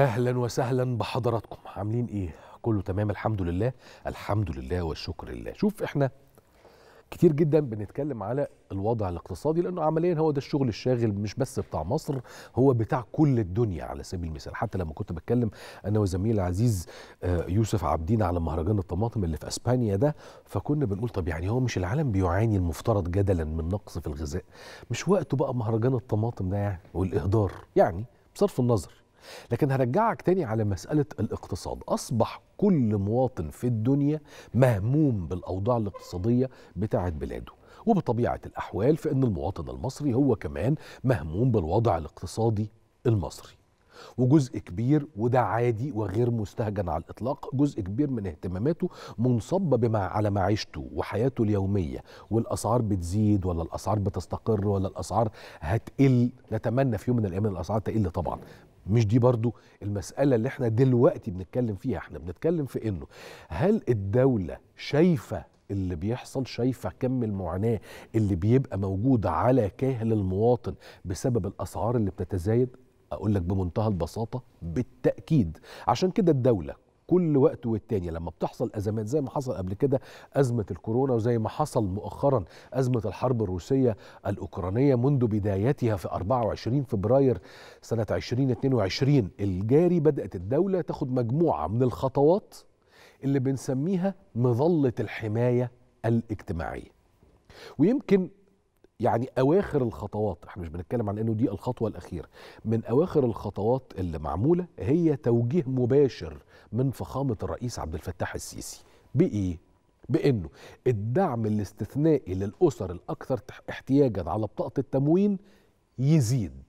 اهلا وسهلا بحضراتكم. عاملين ايه؟ كله تمام الحمد لله. الحمد لله والشكر لله. شوف، احنا كتير جدا بنتكلم على الوضع الاقتصادي لانه عمليا هو ده الشغل الشاغل، مش بس بتاع مصر، هو بتاع كل الدنيا على سبيل المثال. حتى لما كنت بتكلم انا وزميلي العزيز يوسف عابدين على مهرجان الطماطم اللي في اسبانيا ده، فكنا بنقول طب يعني هو مش العالم بيعاني المفترض جدلا من نقص في الغذاء؟ مش وقته بقى مهرجان الطماطم ده يعني والاهدار يعني، بصرف النظر. لكن هرجعك تاني على مسألة الاقتصاد. أصبح كل مواطن في الدنيا مهموم بالأوضاع الاقتصادية بتاعت بلاده، وبطبيعة الأحوال فإن المواطن المصري هو كمان مهموم بالوضع الاقتصادي المصري. وجزء كبير، وده عادي وغير مستهجن على الإطلاق، جزء كبير من اهتماماته منصبة على معيشته وحياته اليومية. والأسعار بتزيد ولا الأسعار بتستقر ولا الأسعار هتقل؟ نتمنى في يوم من الأيام الأسعار تقل طبعا. مش دي برضو المسألة اللي احنا دلوقتي بنتكلم فيها. احنا بنتكلم في انه هل الدولة شايفة اللي بيحصل، شايفة كم المعاناة اللي بيبقى موجود على كاهل المواطن بسبب الأسعار اللي بتتزايد؟ أقول لك بمنتهى البساطة بالتأكيد. عشان كده الدولة كل وقت والتاني لما بتحصل أزمات زي ما حصل قبل كده أزمة الكورونا، وزي ما حصل مؤخرا أزمة الحرب الروسية الأوكرانية منذ بدايتها في 24 فبراير سنة 2022 الجاري، بدأت الدولة تاخد مجموعة من الخطوات اللي بنسميها مظلة الحماية الاجتماعية. ويمكن يعني أواخر الخطوات، احنا مش بنتكلم عن انه دي الخطوة الأخيرة، من أواخر الخطوات اللي معمولة هي توجيه مباشر من فخامة الرئيس عبد الفتاح السيسي. بإيه؟ بأنه الدعم الاستثنائي للأسر الأكثر احتياجا على بطاقة التموين يزيد.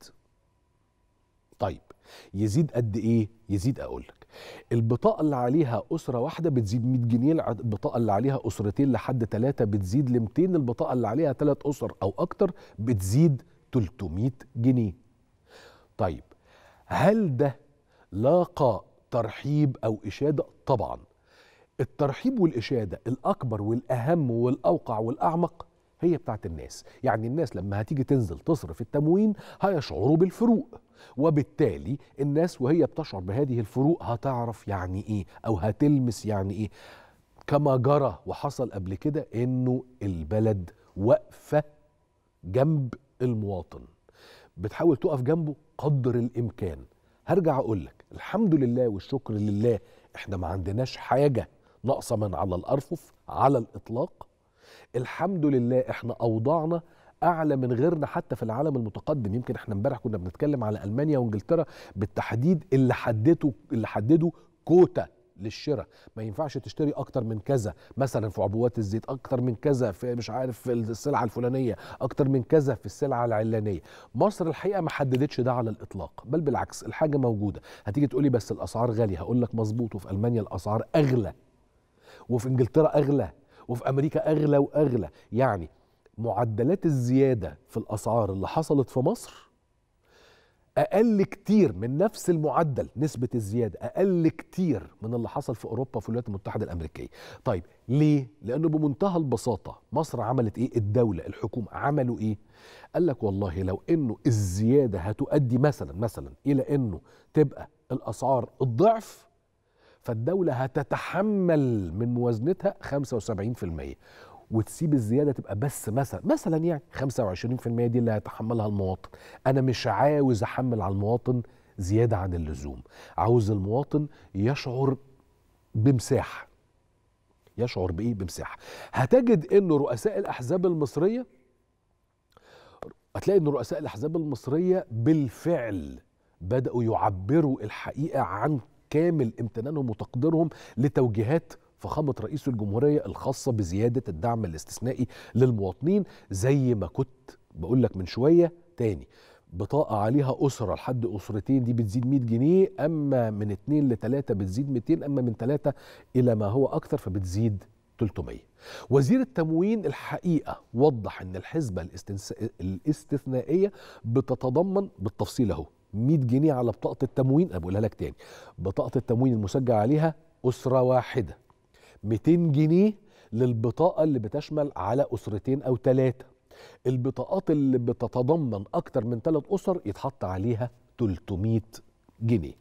طيب يزيد قد إيه؟ يزيد أقولك، البطاقة اللي عليها أسرة واحدة بتزيد 100 جنيه، البطاقة اللي عليها أسرتين لحد 3 بتزيد ل 200، البطاقة اللي عليها 3 أسر أو أكتر بتزيد 300 جنيه. طيب هل ده لاقى ترحيب أو إشادة؟ طبعا. الترحيب والإشادة الأكبر والأهم والأوقع والأعمق هي بتاعت الناس. يعني الناس لما هتيجي تنزل تصرف التموين هيشعروا بالفروق، وبالتالي الناس وهي بتشعر بهذه الفروق هتعرف يعني ايه او هتلمس يعني ايه. كما جرى وحصل قبل كده انه البلد واقفة جنب المواطن، بتحاول تقف جنبه قدر الامكان. هرجع اقول لك الحمد لله والشكر لله، احنا ما عندناش حاجة ناقصة من على الارفف على الاطلاق. الحمد لله احنا اوضاعنا اعلى من غيرنا حتى في العالم المتقدم. يمكن احنا امبارح كنا بنتكلم على المانيا وانجلترا بالتحديد اللي حددوا كوتا للشراء. ما ينفعش تشتري اكتر من كذا، مثلا في عبوات الزيت، اكتر من كذا في مش عارف في السلعه الفلانيه، اكتر من كذا في السلعه العلانيه. مصر الحقيقه ما حددتش ده على الاطلاق، بل بالعكس الحاجه موجوده. هتيجي تقولي بس الاسعار غاليه، هقول لك مظبوط، وفي المانيا الاسعار اغلى، وفي انجلترا اغلى، وفي امريكا اغلى واغلى. يعني معدلات الزياده في الاسعار اللي حصلت في مصر اقل كتير من نفس المعدل، نسبه الزياده اقل كتير من اللي حصل في اوروبا وفي الولايات المتحده الامريكيه. طيب ليه؟ لانه بمنتهى البساطه مصر عملت ايه؟ الدوله الحكومه عملوا ايه؟ قال لك والله لو انه الزياده هتؤدي مثلا الى انه تبقى الاسعار الضعف، فالدولة هتتحمل من موازنتها 75%، وتسيب الزيادة تبقى بس مثلا يعني 25% دي اللي هيتحملها المواطن. أنا مش عاوز أحمل على المواطن زيادة عن اللزوم، عاوز المواطن يشعر بمساحة. يشعر بإيه؟ بمساحة. هتجد إن رؤساء الأحزاب المصرية، هتلاقي إن رؤساء الأحزاب المصرية بالفعل بدأوا يعبروا الحقيقة عن كامل امتنانهم وتقديرهم لتوجيهات فخامة رئيس الجمهورية الخاصة بزيادة الدعم الاستثنائي للمواطنين. زي ما كنت بقول لك من شوية تاني، بطاقة عليها أسرة لحد أسرتين دي بتزيد 100 جنيه، أما من 2 ل 3 بتزيد 200، أما من 3 إلى ما هو أكثر فبتزيد 300. وزير التموين الحقيقة وضح أن الحسبة الاستثنائية بتتضمن بالتفصيل أهو 100 جنيه على بطاقة التموين. أنا بقولها لك تاني، بطاقة التموين المسجل عليها أسرة واحدة، 200 جنيه للبطاقة اللي بتشمل على أسرتين أو 3. البطاقات اللي بتتضمن أكتر من 3 أسر يتحط عليها 300 جنيه.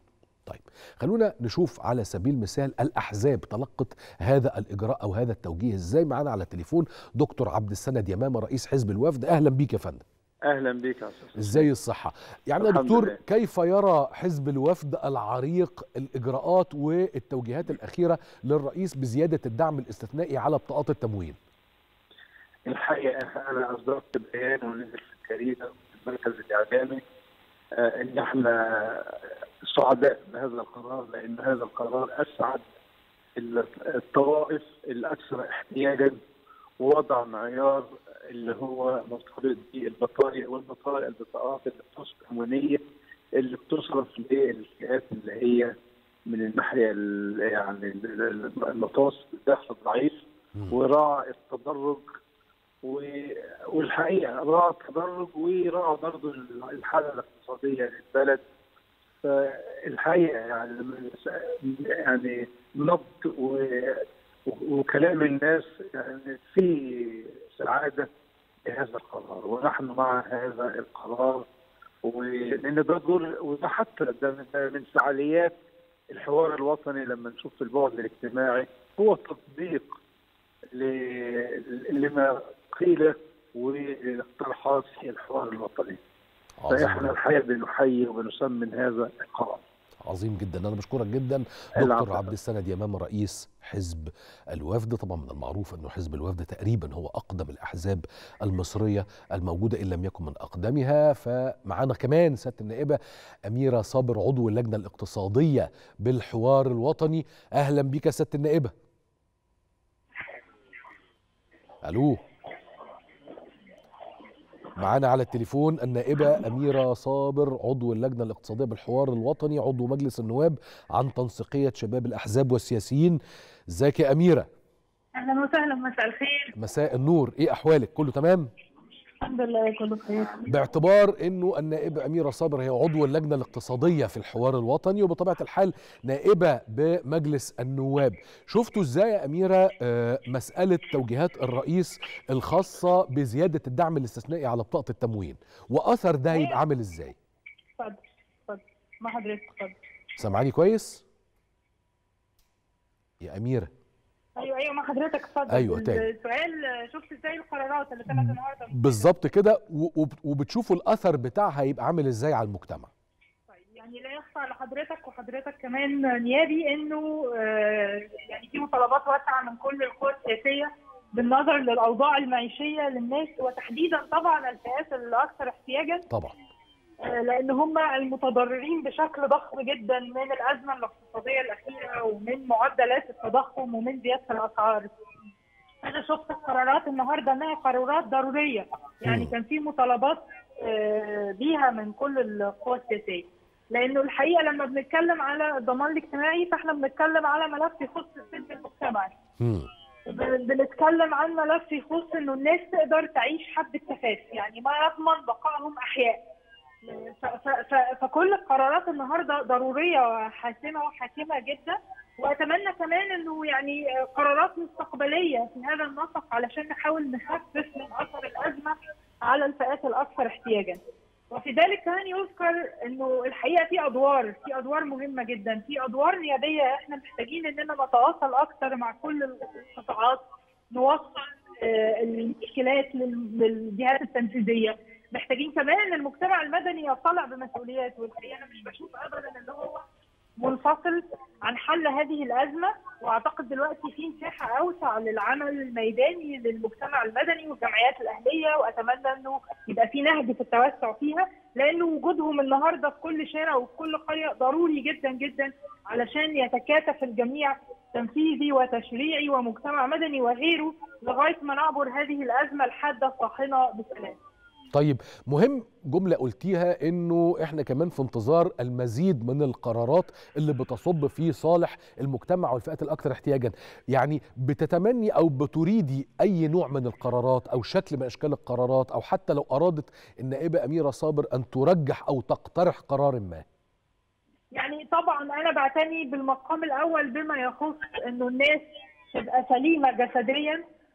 طيب خلونا نشوف على سبيل المثال الأحزاب تلقت هذا الإجراء أو هذا التوجيه إزاي. معانا على التليفون دكتور عبد السند يمامة رئيس حزب الوفد. أهلا بيك يا فندم. اهلا بيك يا استاذ. ازاي الصحة؟ يعني يا دكتور كيف يرى حزب الوفد العريق الإجراءات والتوجيهات الأخيرة للرئيس بزيادة الدعم الاستثنائي على بطاقات التموين؟ الحقيقة أنا أصدرت بيان ونزل في الجريدة في المركز الإعلامي إن إحنا سعداء بهذا القرار، لأن هذا القرار أسعد الطوائف الأكثر احتياجا، ووضع معيار اللي هو مرتبط بالبطايق البطاقات التموينية اللي بتصرف للفئات اللي هي من الناحية يعني المتوسط الدخل الضعيف، وراعى التدرج والحقيقه راعى التدرج وراعى برضه الحاله الاقتصاديه للبلد. فالحقيقه يعني نبض وكلام الناس يعني في سعاده بهذا القرار، ونحن مع هذا القرار، لان ده دور، وده حتى ده من فعاليات الحوار الوطني لما نشوف في البعد الاجتماعي هو تطبيق لما قيل والاقتراحات في الحوار الوطني. فاحنا الحقيقه بنحيي وبنسمن هذا القرار. عظيم جدا. انا بشكرك جدا دكتور عبد السند يمامة رئيس حزب الوفد. طبعا من المعروف انه حزب الوفد تقريبا هو اقدم الاحزاب المصريه الموجوده ان لم يكن من اقدمها. فمعانا كمان سياده النائبه اميره صابر عضو اللجنه الاقتصاديه بالحوار الوطني. اهلا بك يا سياده النائبه. الو، معانا على التليفون النائبة أميرة صابر عضو اللجنة الاقتصادية بالحوار الوطني، عضو مجلس النواب عن تنسيقية شباب الأحزاب والسياسيين. ازيك يا أميرة؟ أهلا وسهلا، مساء الخير. مساء النور، إيه أحوالك؟ كله تمام؟ الحمد لله كله بخير. باعتبار انه النائبه اميره صابر هي عضو اللجنه الاقتصاديه في الحوار الوطني وبطبيعه الحال نائبه بمجلس النواب، شفتوا ازاي يا اميره مساله توجيهات الرئيس الخاصه بزياده الدعم الاستثنائي على بطاقه التموين، واثر ده هيبقى عامل ازاي؟ اتفضل مع حضرتك. اتفضل. سامعاني كويس يا اميره؟ ايوه مع حضرتك. اتفضل. ايوه تاني السؤال شفت ازاي القرارات اللي طلعت النهارده؟ بالظبط كده، وبتشوفوا الاثر بتاعها هيبقى عامل ازاي على المجتمع؟ طيب يعني لا يخفى على حضرتك وحضرتك كمان نيابي انه يعني في مطالبات واسعه من كل القوى السياسيه بالنظر للاوضاع المعيشيه للناس، وتحديدا طبعا الفئات الاكثر احتياجا طبعا، لان هم المتضررين بشكل ضخم جدا من الازمه الاقتصاديه الاخيره ومن معدلات التضخم ومن زياده الاسعار. انا شفت القرارات النهارده انها قرارات ضروريه، يعني كان في مطالبات بيها من كل القوى السياسيه، لانه الحقيقه لما بنتكلم على الضمان الاجتماعي فاحنا بنتكلم على ملف يخص السلم المجتمعي. بنتكلم عن ملف يخص انه الناس تقدر تعيش حد الكفاف، يعني ما يضمن بقائهم احياء. فكل القرارات النهارده ضروريه وحاسمه جدا، واتمنى كمان انه يعني قرارات مستقبليه في هذا النسق علشان نحاول نخفف من اثر الازمه على الفئات الاكثر احتياجا. وفي ذلك كمان يذكر انه الحقيقه في ادوار مهمه جدا، في ادوار نيابيه احنا محتاجين اننا نتواصل اكثر مع كل القطاعات، نوصل المشكلات للجهات التنفيذيه. محتاجين كمان المجتمع المدني يطلع بمسؤوليات، والحقيقه انا مش بشوف ابدا ان هو منفصل عن حل هذه الازمه، واعتقد دلوقتي في مساحه اوسع للعمل الميداني للمجتمع المدني والجمعيات الاهليه، واتمنى انه يبقى في نهج في التوسع فيها، لان وجودهم النهارده في كل شارع وفي كل قريه ضروري جدا جدا علشان يتكاتف الجميع تنفيذي وتشريعي ومجتمع مدني وغيره لغايه ما نعبر هذه الازمه الحاده الطاحنه بسلام. طيب مهم جملة قلتيها انه احنا كمان في انتظار المزيد من القرارات اللي بتصب في صالح المجتمع والفئات الاكثر احتياجا، يعني بتتمني او بتريدي اي نوع من القرارات او شكل من اشكال القرارات، او حتى لو ارادت النائبة اميرة صابر ان ترجح او تقترح قرار ما؟ يعني طبعا انا بعتني بالمقام الاول بما يخص انه الناس تبقى سليمة جسديا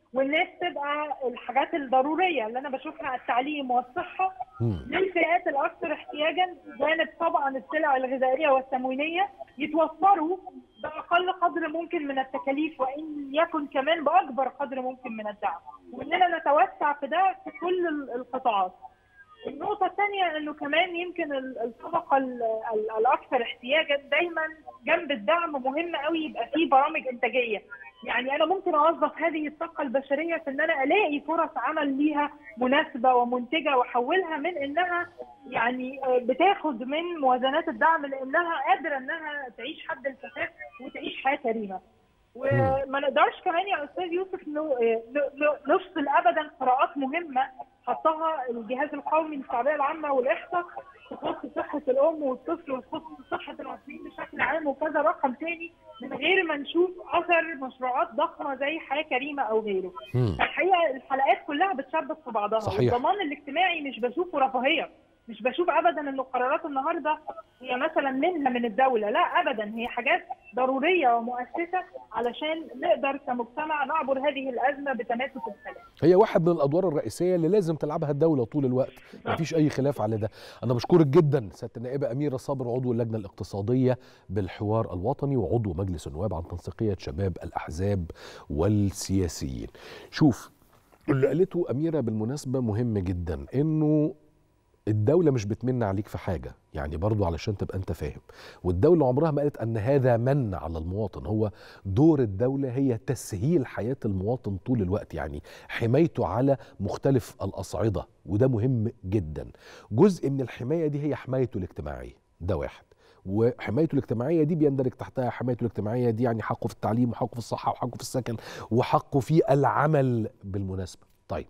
والناس تبقى الحاجات الضروريه اللي انا بشوفها التعليم والصحه للفئات الاكثر احتياجا، جانب طبعا السلع الغذائيه والتموينيه يتوفروا باقل قدر ممكن من التكاليف، وان يكن كمان باكبر قدر ممكن من الدعم، واننا نتوسع في ده في كل القطاعات. النقطة الثانية انه كمان يمكن الطبقة الاكثر احتياجا دايما جنب الدعم مهم قوي يبقى فيه برامج انتاجية. يعني انا ممكن اوظف هذه الطاقة البشرية في ان انا الاقي فرص عمل ليها مناسبة ومنتجة، واحولها من انها يعني بتاخد من موازنات الدعم لانها قادرة انها تعيش حد الكفاف وتعيش حياة كريمة. وما نقدرش كمان يا استاذ يوسف نفصل ابدا قراءات مهمه حطها الجهاز القومي للتعبئه العامه والاحصاء تخص صحه الام والطفل وتخص صحه المصريين بشكل عام وكذا رقم تاني، من غير ما نشوف اثر مشروعات ضخمه زي حياه كريمه او غيره. الحقيقه الحلقات كلها بتشبك في بعضها. صحيح. الضمان الاجتماعي مش بشوفه رفاهيه، مش بشوف ابدا انه قرارات النهارده هي مثلا منها من الدوله، لا ابدا، هي حاجات ضروريه ومؤسسه علشان نقدر كمجتمع نعبر هذه الازمه بتماسك السلام. هي واحد من الادوار الرئيسيه اللي لازم تلعبها الدوله طول الوقت، مفيش اي خلاف على ده. انا بشكرك جدا سياده النائبه اميره صابر، عضو اللجنه الاقتصاديه بالحوار الوطني وعضو مجلس النواب عن تنسيقيه شباب الاحزاب والسياسيين. شوف اللي قالته اميره بالمناسبه مهم جدا، انه الدولة مش بتمن عليك في حاجة، يعني برضو علشان تبقى انت فاهم، والدولة عمرها ما قالت ان هذا من على المواطن. هو دور الدولة هي تسهيل حياة المواطن طول الوقت، يعني حمايته على مختلف الأصعدة، وده مهم جدا. جزء من الحماية دي هي حمايته الاجتماعية، ده واحد، وحمايته الاجتماعية دي بيندرج تحتها حمايته الاجتماعية دي يعني حقه في التعليم وحقه في الصحة وحقه في السكن وحقه في العمل بالمناسبة. طيب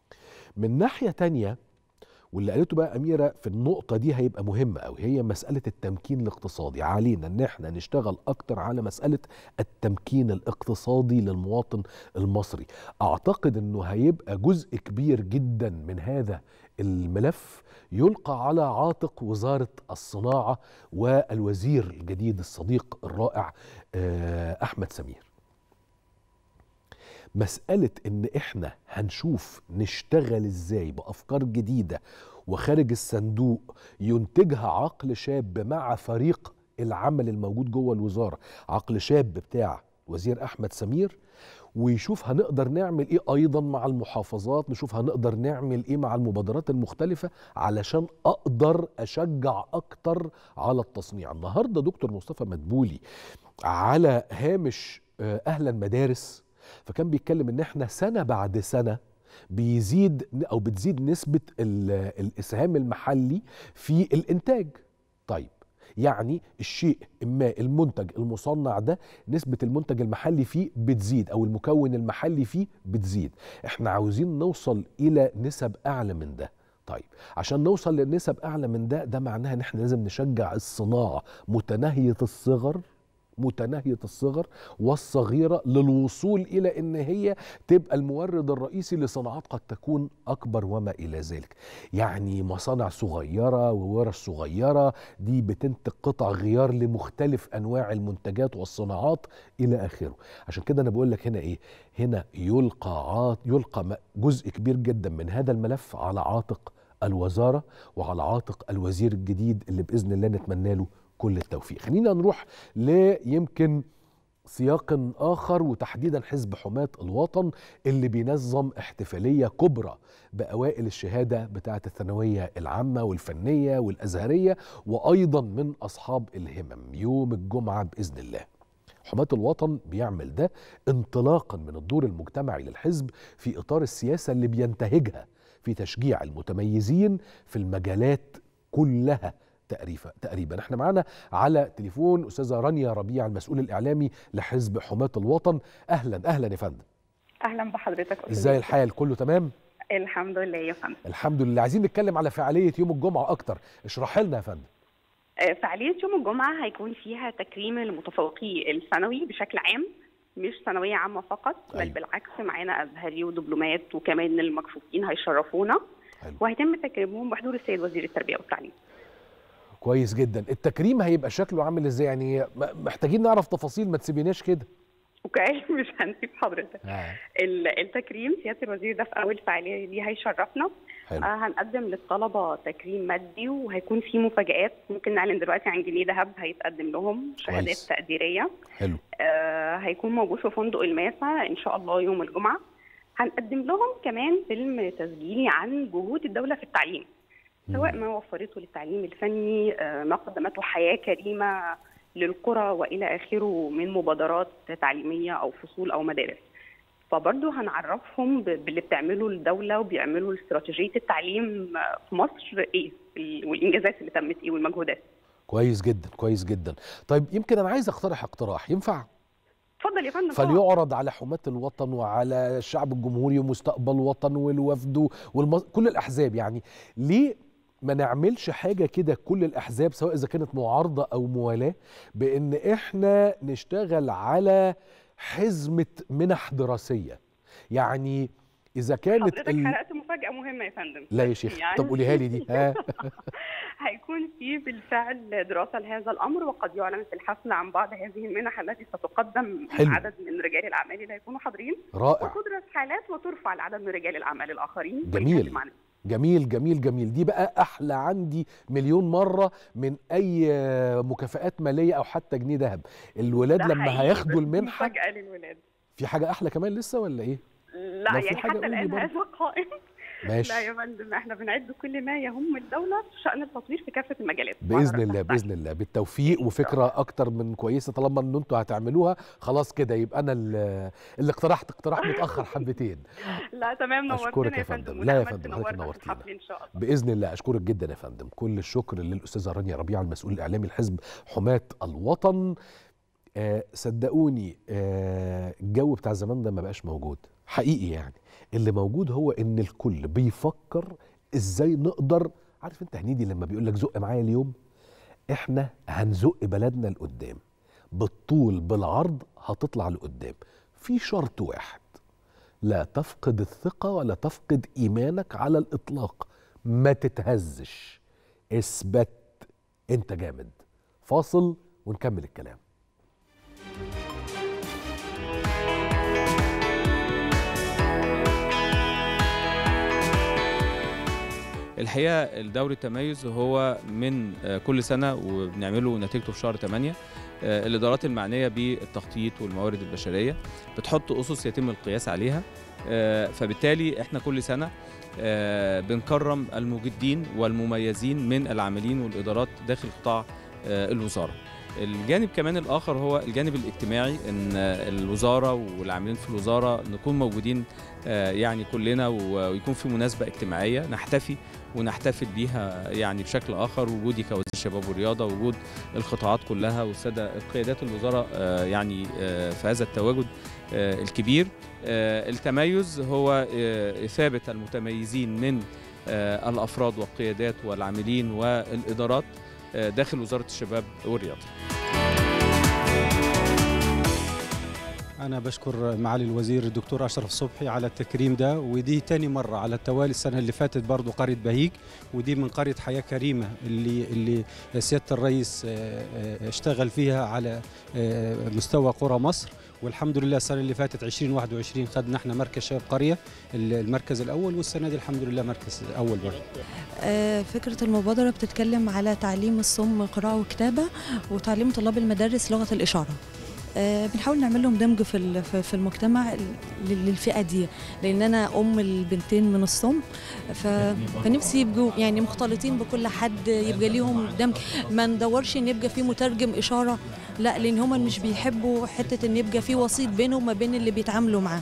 من ناحية تانية، واللي قالته بقى أميرة في النقطة دي هيبقى مهمة أوي، هي مسألة التمكين الاقتصادي. علينا إن احنا نشتغل أكتر على مسألة التمكين الاقتصادي للمواطن المصري. أعتقد إنه هيبقى جزء كبير جدا من هذا الملف يلقى على عاتق وزارة الصناعة والوزير الجديد الصديق الرائع أحمد سمير. مسألة إن إحنا هنشوف نشتغل إزاي بأفكار جديدة وخارج الصندوق ينتجها عقل شاب مع فريق العمل الموجود جوه الوزارة، عقل شاب بتاع وزير أحمد سمير، ويشوف هنقدر نعمل إيه أيضا مع المحافظات، نشوف هنقدر نعمل إيه مع المبادرات المختلفة علشان أقدر أشجع أكتر على التصنيع. النهاردة دكتور مصطفى مدبولي على هامش أهلا مدارس، فكان بيتكلم ان احنا سنة بعد سنة بيزيد او بتزيد نسبة الاسهام المحلي في الانتاج. طيب يعني الشيء اما المنتج المصنع ده نسبة المنتج المحلي فيه بتزيد او المكون المحلي فيه بتزيد، احنا عاوزين نوصل الى نسب اعلى من ده. طيب عشان نوصل لنسب اعلى من ده، ده معناها ان احنا لازم نشجع الصناعة متناهية الصغر والصغيرة للوصول إلى إن هي تبقى المورد الرئيسي لصناعات قد تكون أكبر وما إلى ذلك. يعني مصانع صغيرة وورش صغيرة دي بتنتج قطع غيار لمختلف أنواع المنتجات والصناعات إلى آخره. عشان كده أنا بقول لك هنا إيه، هنا يلقى جزء كبير جدا من هذا الملف على عاتق الوزارة وعلى عاتق الوزير الجديد اللي بإذن الله نتمنى له كل التوفيق. خلينا نروح ليمكن سياق آخر، وتحديدا حزب حماة الوطن اللي بينظم احتفالية كبرى بأوائل الشهادة بتاعة الثانوية العامة والفنية والأزهرية، وأيضا من أصحاب الهمم يوم الجمعة بإذن الله. حماة الوطن بيعمل ده انطلاقا من الدور المجتمعي للحزب في إطار السياسة اللي بينتهجها في تشجيع المتميزين في المجالات كلها تقريبا. احنا معانا على تليفون استاذه رانيا ربيع المسؤول الاعلامي لحزب حماة الوطن. اهلا يا فندم. اهلا بحضرتك. ازاي الحال؟ كله تمام؟ الحمد لله يا فندم. الحمد لله. عايزين نتكلم على فعاليه يوم الجمعه اكتر، اشرح لنا يا فندم. فعاليه يوم الجمعه هيكون فيها تكريم المتفوقي الثانوي بشكل عام، مش ثانويه عامه فقط، بل بالعكس معانا ازهري ودبلومات وكمان المكفوفين هيشرفونا. وهيتم تكريمهم بحضور السيد وزير التربيه والتعليم. كويس جدا. التكريم هيبقى شكله عامل ازاي؟ يعني محتاجين نعرف تفاصيل، ما تسيبيناش كده. اوكي مش هنسيب حضرتك. التكريم سياده الوزير ده في اول فعاليه ليه هيشرفنا. هنقدم للطلبه تكريم مادي، وهيكون في مفاجآت. ممكن نعلن دلوقتي عن جنيه ذهب هيتقدم لهم، شهادات تقديريه. حلو. هيكون موجود في فندق الماسة ان شاء الله يوم الجمعه. هنقدم لهم كمان فيلم تسجيلي عن جهود الدوله في التعليم، سواء ما وفرته للتعليم الفني، ما قدمته حياه كريمه للقرى والى اخره من مبادرات تعليميه او فصول او مدارس. فبرضه هنعرفهم باللي بتعمله الدوله وبيعملوا استراتيجيه التعليم في مصر ايه، والانجازات اللي تمت ايه والمجهودات. كويس جدا كويس جدا. طيب يمكن انا عايز اقترح اقتراح، ينفع؟ اتفضل يا فندم. فليعرض على حماة الوطن وعلى الشعب الجمهوري ومستقبل الوطن والوفد كل الاحزاب، يعني ليه ما نعملش حاجة كده كل الأحزاب سواء إذا كانت معارضة أو موالاه، بأن إحنا نشتغل على حزمة منح دراسية. يعني إذا كانت حضرتك حرقت مفاجأة مهمة يا فندم. لا يا شيخ يعني طب قوليها لي دي. هيكون في بالفعل دراسة لهذا الأمر، وقد يعلن في الحفل عن بعض هذه المنح التي ستقدم عدد من رجال الأعمال اللي هيكونوا حاضرين. رائع. وتدرس حالات وترفع العدد من رجال الأعمال الآخرين. جميل جميل جميل جميل. دي بقى أحلى عندي مليون مرة من أي مكافآت مالية أو حتى جنيه ذهب. الولاد لما هياخدوا المنحة مفاجأة للولاد. في حاجة أحلى كمان لسه ولا إيه؟ لا يعني حتى الآن هذا قائم. ماشي. لا يا فندم، احنا بنعد كل ما يهم الدولة في شأن التطوير في كافة المجالات. بإذن الله بإذن الله بالتوفيق، وفكرة أكتر من كويسة. طالما إن أنتوا هتعملوها خلاص كده يبقى أنا اللي اقترحت اقتراح متأخر حبتين. لا تمام، نورتنا يا فندم. لا يا فندم حضرتك نورتينا إن شاء الله. بإذن الله. أشكرك جدا يا فندم. كل الشكر للأستاذة رانيا ربيعة المسؤول الإعلامي لحزب حماة الوطن. صدقوني الجو بتاع زمان ده ما بقاش موجود حقيقي. يعني اللي موجود هو ان الكل بيفكر ازاي نقدر، عارف انت هنيدي لما بيقول لك زق معايا اليوم، احنا هنزق بلدنا لقدام بالطول بالعرض، هتطلع لقدام. في شرط واحد، لا تفقد الثقة ولا تفقد ايمانك على الاطلاق، ما تتهزش، اثبت، انت جامد. فاصل ونكمل الكلام. الحقيقة الدوري التميز هو من كل سنة وبنعمله نتيجته في شهر 8. الإدارات المعنية بالتخطيط والموارد البشرية بتحط أسس يتم القياس عليها، فبالتالي احنا كل سنة بنكرم المجدين والمميزين من العاملين والإدارات داخل قطاع الوزارة. الجانب كمان الآخر هو الجانب الاجتماعي، إن الوزارة والعاملين في الوزارة نكون موجودين يعني كلنا، ويكون في مناسبة اجتماعية نحتفي ونحتفل بيها يعني بشكل آخر. وجودي كوزير الشباب والرياضة، وجود القطاعات كلها والسادة قيادات الوزارة يعني في هذا التواجد الكبير. التميز هو إثابة المتميزين من الأفراد والقيادات والعاملين والإدارات داخل وزارة الشباب والرياضة. أنا بشكر معالي الوزير الدكتور أشرف صبحي على التكريم ده، ودي تاني مرة على التوالي. السنة اللي فاتت برضو قرية بهيج، ودي من قرية حياة كريمة اللي سيادة الرئيس اشتغل فيها على مستوى قرى مصر. والحمد لله السنة اللي فاتت 2021 خدنا احنا مركز شباب قرية المركز الأول، والسنة دي الحمد لله مركز أول برضه. فكرة المبادرة بتتكلم على تعليم الصم قراءة وكتابة، وتعليم طلاب المدارس لغة الإشارة. بنحاول نعمل لهم دمج في المجتمع للفئة دي، لأن أنا أم البنتين من الصم، فنفسي يبقوا يعني مختلطين بكل حد، يبقى ليهم دمج. ما ندورش إن يبقى في مترجم إشارة، لا، لأن هم مش بيحبوا حتة إن يبقى في وسيط بينهم وما بين اللي بيتعاملوا معاه.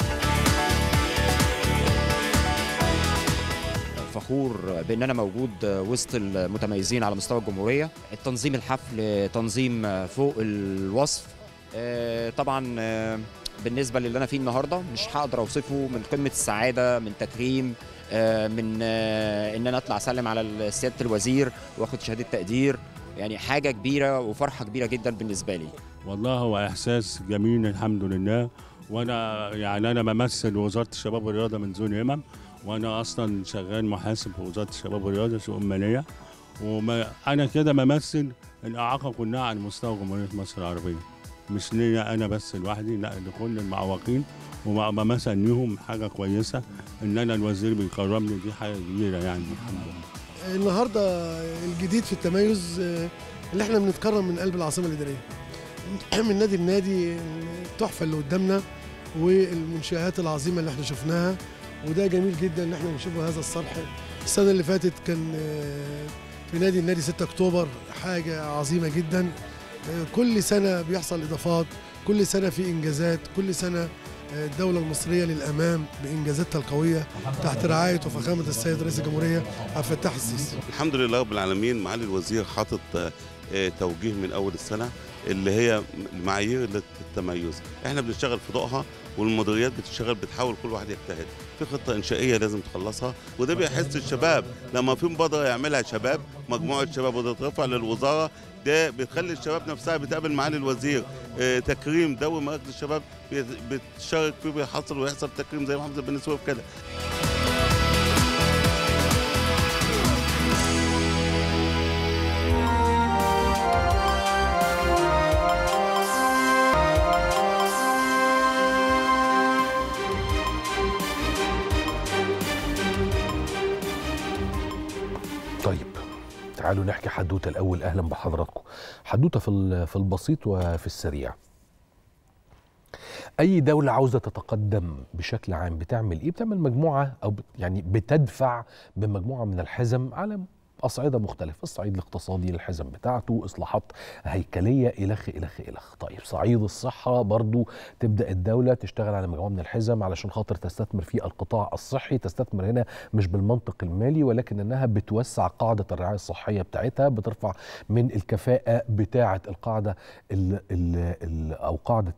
فخور بأن أنا موجود وسط المتميزين على مستوى الجمهورية. التنظيم الحفل تنظيم فوق الوصف. طبعا بالنسبة للي أنا فيه النهاردة مش هقدر أوصفه من قمة السعادة، من تكريم، من إن أنا أطلع أسلم على سيادة الوزير وأخد شهادة تقدير. يعني حاجة كبيرة وفرحة كبيرة جدا بالنسبة لي. والله هو إحساس جميل الحمد لله. وأنا يعني أنا بمثل وزارة الشباب والرياضة من زون همم، وأنا أصلا شغال محاسب في وزارة الشباب والرياضة شؤون مالية، وأنا كده بمثل الإعاقة كلها على مستوى جمهورية مصر العربية. مش ليا انا بس لوحدي، لا لكل المعوقين، ومثلا ليهم حاجه كويسه ان انا الوزير بيكرمني، دي حاجه كبيره يعني الحمد لله. النهارده الجديد في التميز اللي احنا بنتكرم من قلب العاصمه الاداريه، من نادي لنادي، التحفه اللي قدامنا والمنشآت العظيمه اللي احنا شفناها، وده جميل جدا ان احنا نشوف هذا الصرح. السنه اللي فاتت كان في النادي 6 اكتوبر حاجه عظيمه جدا. كل سنه بيحصل اضافات، كل سنه في انجازات، كل سنه الدولة المصرية للأمام بإنجازاتها القوية تحت رعاية وفخامة السيد رئيس الجمهورية عبد الفتاح السيسي. الحمد لله رب العالمين. معالي الوزير حاطط توجيه من أول السنة اللي هي معايير التميز، احنا بنشتغل في ضوءها، والمديريات بتشتغل بتحاول كل واحد يجتهد في خطة إنشائية لازم تخلصها، وده بيحس الشباب لما في مبادرة يعملها شباب، مجموعة شباب وتترفع للوزارة، ده بتخلي الشباب نفسها بتقابل معالي الوزير. تكريم دوري مراكز الشباب بتشارك فيه، بيحصل ويحصل تكريم زي محافظة بني سويف كده. طيب تعالوا نحكي حدوته الأول. أهلا بحضراتكم. حدوته في البسيط وفي السريع. أي دولة عاوزة تتقدم بشكل عام بتعمل إيه؟ بتعمل مجموعة أو يعني بتدفع بمجموعة من الحزم على أصعدة مختلفة، الصعيد الاقتصادي الحزم بتاعته، إصلاحات هيكلية إلخ إلخ إلخ. طيب صعيد الصحة برضو تبدأ الدولة تشتغل على مجموعة من الحزم علشان خاطر تستثمر في القطاع الصحي. تستثمر هنا مش بالمنطق المالي، ولكن أنها بتوسع قاعدة الرعاية الصحية بتاعتها، بترفع من الكفاءة بتاعة القاعدة أو قاعدة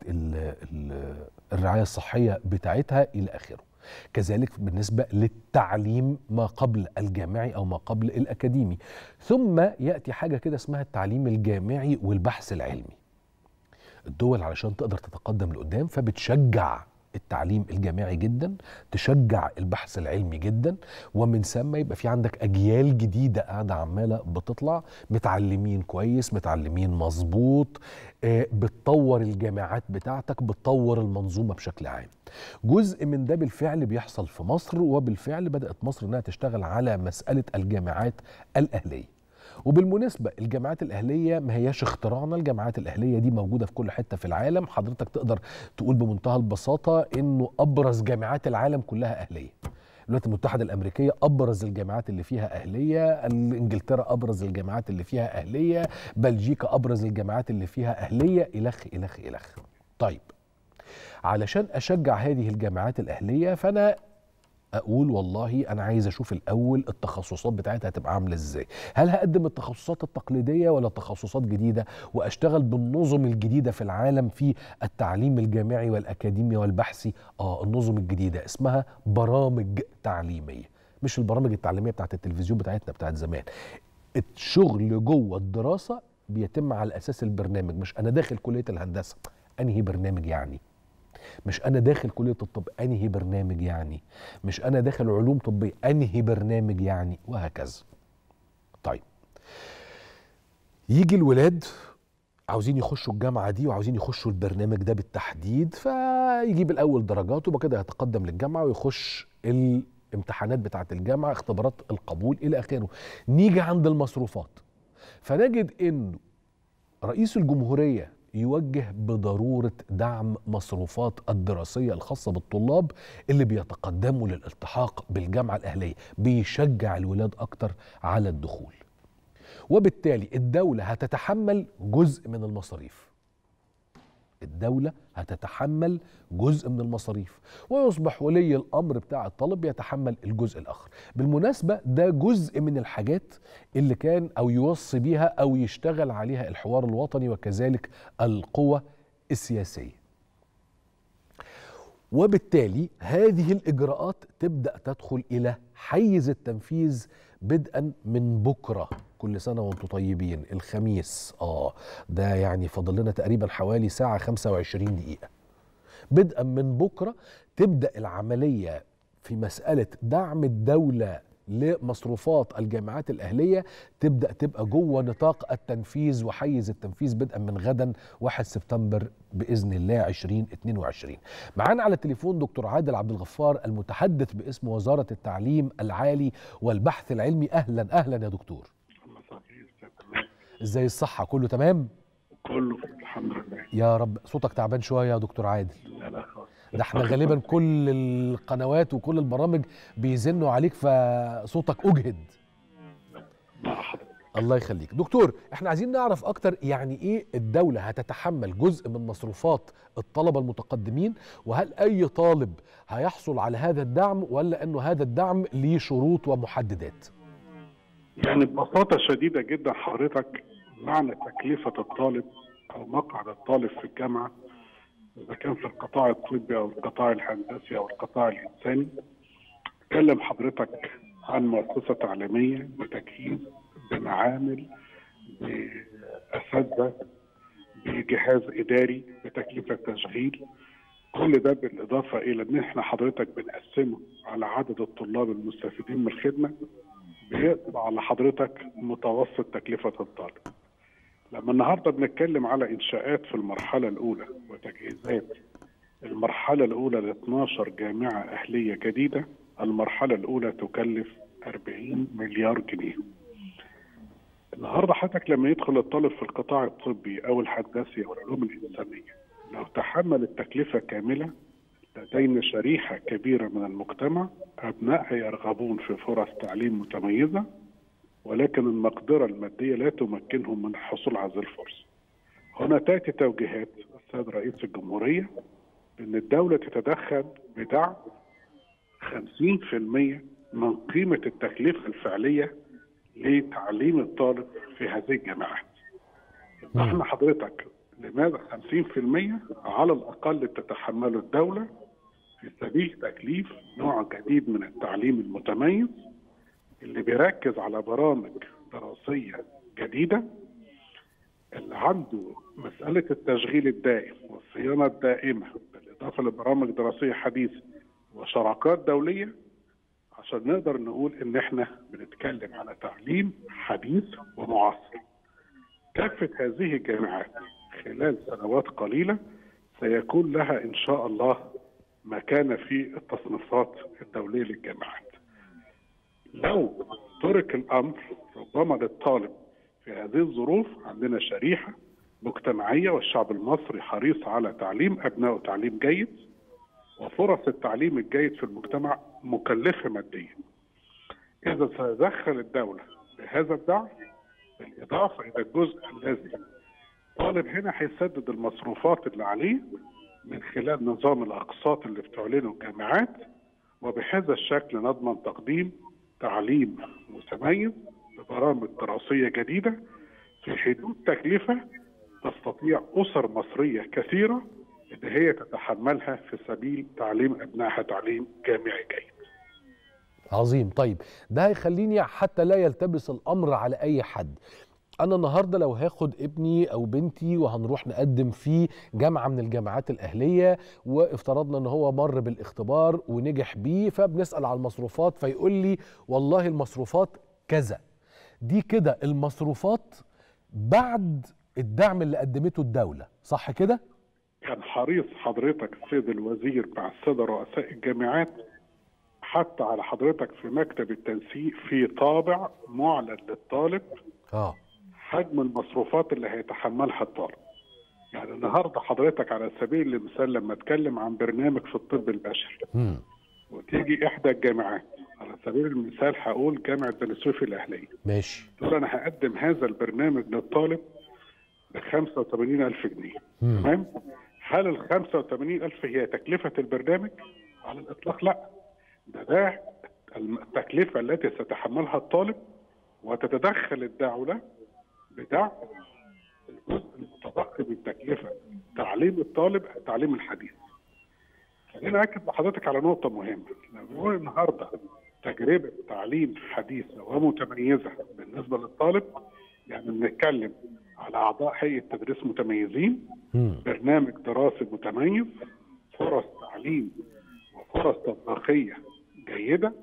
الرعاية الصحية بتاعتها إلى آخره. كذلك بالنسبة للتعليم ما قبل الجامعي أو ما قبل الأكاديمي. ثم يأتي حاجة كده اسمها التعليم الجامعي والبحث العلمي. الدول علشان تقدر تتقدم لقدام فبتشجع التعليم الجامعي جدا، تشجع البحث العلمي جدا، ومن ثم يبقى في عندك أجيال جديدة قاعدة عمالة بتطلع متعلمين كويس، متعلمين مظبوط، بتطور الجامعات بتاعتك، بتطور المنظومة بشكل عام. جزء من ده بالفعل بيحصل في مصر، وبالفعل بدأت مصر انها تشتغل على مسألة الجامعات الأهلية. وبالمناسبة الجامعات الأهلية ما هياش اختراعنا، الجامعات الأهلية دي موجودة في كل حتة في العالم. حضرتك تقدر تقول بمنتهى البساطة انه أبرز جامعات العالم كلها أهلية. الولايات المتحدة الأمريكية أبرز الجامعات اللي فيها أهلية، إنجلترا أبرز الجامعات اللي فيها أهلية، بلجيكا أبرز الجامعات اللي فيها أهلية، إلخ إلخ إلخ. طيب علشان أشجع هذه الجامعات الأهلية فأنا أقول والله أنا عايز أشوف الأول التخصصات بتاعتها هتبقى عاملة إزاي. هل هقدم التخصصات التقليدية ولا تخصصات جديدة، وأشتغل بالنظم الجديدة في العالم في التعليم الجامعي والأكاديمي والبحثي؟ النظم الجديدة اسمها برامج تعليمية، مش البرامج التعليمية بتاعت التلفزيون بتاعتنا بتاعت زمان. الشغل جوه الدراسة بيتم على أساس البرنامج، مش أنا داخل كلية الهندسة أنهي برنامج يعني، مش أنا داخل كلية الطب أنهي برنامج يعني، مش أنا داخل علوم طبية أنهي برنامج يعني، وهكذا. طيب يجي الولاد عاوزين يخشوا الجامعة دي وعاوزين يخشوا البرنامج ده بالتحديد، فيجيب الأول درجات وبعد كده يتقدم للجامعة ويخش الامتحانات بتاعة الجامعة، اختبارات القبول إلى آخره. نيجي عند المصروفات فنجد إنه رئيس الجمهورية يوجه بضرورة دعم مصروفات الدراسية الخاصة بالطلاب اللي بيتقدموا للالتحاق بالجامعة الأهلية، بيشجع الولاد أكتر على الدخول، وبالتالي الدولة هتتحمل جزء من المصاريف. الدولة هتتحمل جزء من المصاريف، ويصبح ولي الأمر بتاع الطالب يتحمل الجزء الآخر. بالمناسبة ده جزء من الحاجات اللي كان أو يوصي بيها أو يشتغل عليها الحوار الوطني وكذلك القوى السياسية. وبالتالي هذه الإجراءات تبدأ تدخل إلى حيز التنفيذ بدءا من بكرة. كل سنة وانتم طيبين، الخميس ده يعني فاضل لنا تقريبا حوالي ساعة 25 دقيقة. بدءا من بكرة تبدأ العملية في مسألة دعم الدولة لمصروفات الجامعات الأهلية تبدأ تبقى جوه نطاق التنفيذ وحيز التنفيذ بدءا من غدا 1 سبتمبر بإذن الله 2022. معانا على التليفون دكتور عادل عبد الغفار المتحدث باسم وزارة التعليم العالي والبحث العلمي. أهلا أهلا يا دكتور. ازاي الصحة؟ كله تمام؟ كله الحمد لله. يا رب. صوتك تعبان شوية يا دكتور عادل. لا لا خالص. ده احنا غالبا كل القنوات وكل البرامج بيزنوا عليك فصوتك أجهد. الله يخليك. دكتور، احنا عايزين نعرف اكتر يعني ايه الدولة هتتحمل جزء من مصروفات الطلبة المتقدمين، وهل اي طالب هيحصل على هذا الدعم ولا انه هذا الدعم ليه شروط ومحددات؟ يعني ببساطة شديدة جدا حضرتك معنى تكلفة الطالب او مقعد الطالب في الجامعة اذا كان في القطاع الطبي او القطاع الهندسي او القطاع الانساني، تكلم حضرتك عن مؤسسة تعليمية بتجهيز بمعامل بأساتذة بجهاز إداري بتكلفة تشغيل، كل ده بالإضافة إلى إن إحنا حضرتك بنقسمه على عدد الطلاب المستفيدين من الخدمة، بيطلع على حضرتك متوسط تكلفة الطالب. لما النهارده بنتكلم على إنشاءات في المرحلة الأولى وتجهيزات المرحلة الأولى ل 12 جامعة أهلية جديدة، المرحلة الأولى تكلف 40 مليار جنيه. النهارده حضرتك لما يدخل الطالب في القطاع الطبي او الهندسي او العلوم الانسانيه، لو تحمل التكلفه كامله، لدينا شريحه كبيره من المجتمع ابنائها يرغبون في فرص تعليم متميزه، ولكن المقدره الماديه لا تمكنهم من الحصول على هذه الفرصه. هنا تاتي توجيهات السيد رئيس الجمهوريه ان الدوله تتدخل بدعم 50% من قيمه التكلفه الفعليه لتعليم الطالب في هذه الجامعات. احنا حضرتك لماذا 50% على الاقل تتحمله الدوله في سبيل تكليف نوع جديد من التعليم المتميز اللي بيركز على برامج دراسيه جديده، اللي عنده مساله التشغيل الدائم والصيانه الدائمه بالاضافه لبرامج دراسيه حديثه وشراكات دوليه، عشان نقدر نقول ان احنا بنتكلم على تعليم حديث ومعاصر. كافة هذه الجامعات خلال سنوات قليلة سيكون لها ان شاء الله مكانة في التصنيفات الدولية للجامعات. لو ترك الامر ربما للطالب في هذه الظروف، عندنا شريحة مجتمعية والشعب المصري حريص على تعليم ابنائه تعليم جيد، وفرص التعليم الجيد في المجتمع مكلفة ماديا. إذا سيدخل الدولة بهذا الدعم بالإضافة إلى الجزء الذي طالب هنا هيسدد المصروفات اللي عليه من خلال نظام الأقساط اللي بتعلنه الجامعات، وبهذا الشكل نضمن تقديم تعليم متميز ببرامج دراسية جديدة في حدود تكلفة تستطيع أسر مصرية كثيرة إن هي تتحملها في سبيل تعليم أبنائها تعليم جامعي جيد. عظيم. طيب ده هيخليني حتى لا يلتبس الأمر على أي حد. أنا النهاردة لو هاخد ابني أو بنتي وهنروح نقدم في جامعة من الجامعات الأهلية، وافترضنا أن هو مر بالاختبار ونجح بيه، فبنسأل على المصروفات فيقول لي والله المصروفات كذا. دي كده المصروفات بعد الدعم اللي قدمته الدولة، صح كده؟ كان حريص حضرتك السيد الوزير مع السادة رؤساء الجامعات حتى على حضرتك في مكتب التنسيق في طابع معلن للطالب حجم المصروفات اللي هيتحملها الطالب. يعني النهارده حضرتك على سبيل المثال لما اتكلم عن برنامج في الطب البشري وتيجي احدى الجامعات، على سبيل المثال هقول جامعه بني سويف الاهليه، ماشي، تقول انا هقدم هذا البرنامج للطالب ب 85,000 جنيه. تمام؟ هل ال 85,000 هي تكلفة البرنامج؟ على الإطلاق لا. ده التكلفة التي سيتحملها الطالب، وتتدخل الدولة بدعم الجزء المتبقي من التكلفة تعليم الطالب التعليم الحديث. خلينا أكد لحضرتك على نقطة مهمة. لو نقول النهارده تجربة تعليم حديثة ومتميزة بالنسبة للطالب، يعني بنتكلم على أعضاء هيئة تدريس متميزين، برنامج دراسي متميز، فرص تعليم وفرص تطبيقية جيدة،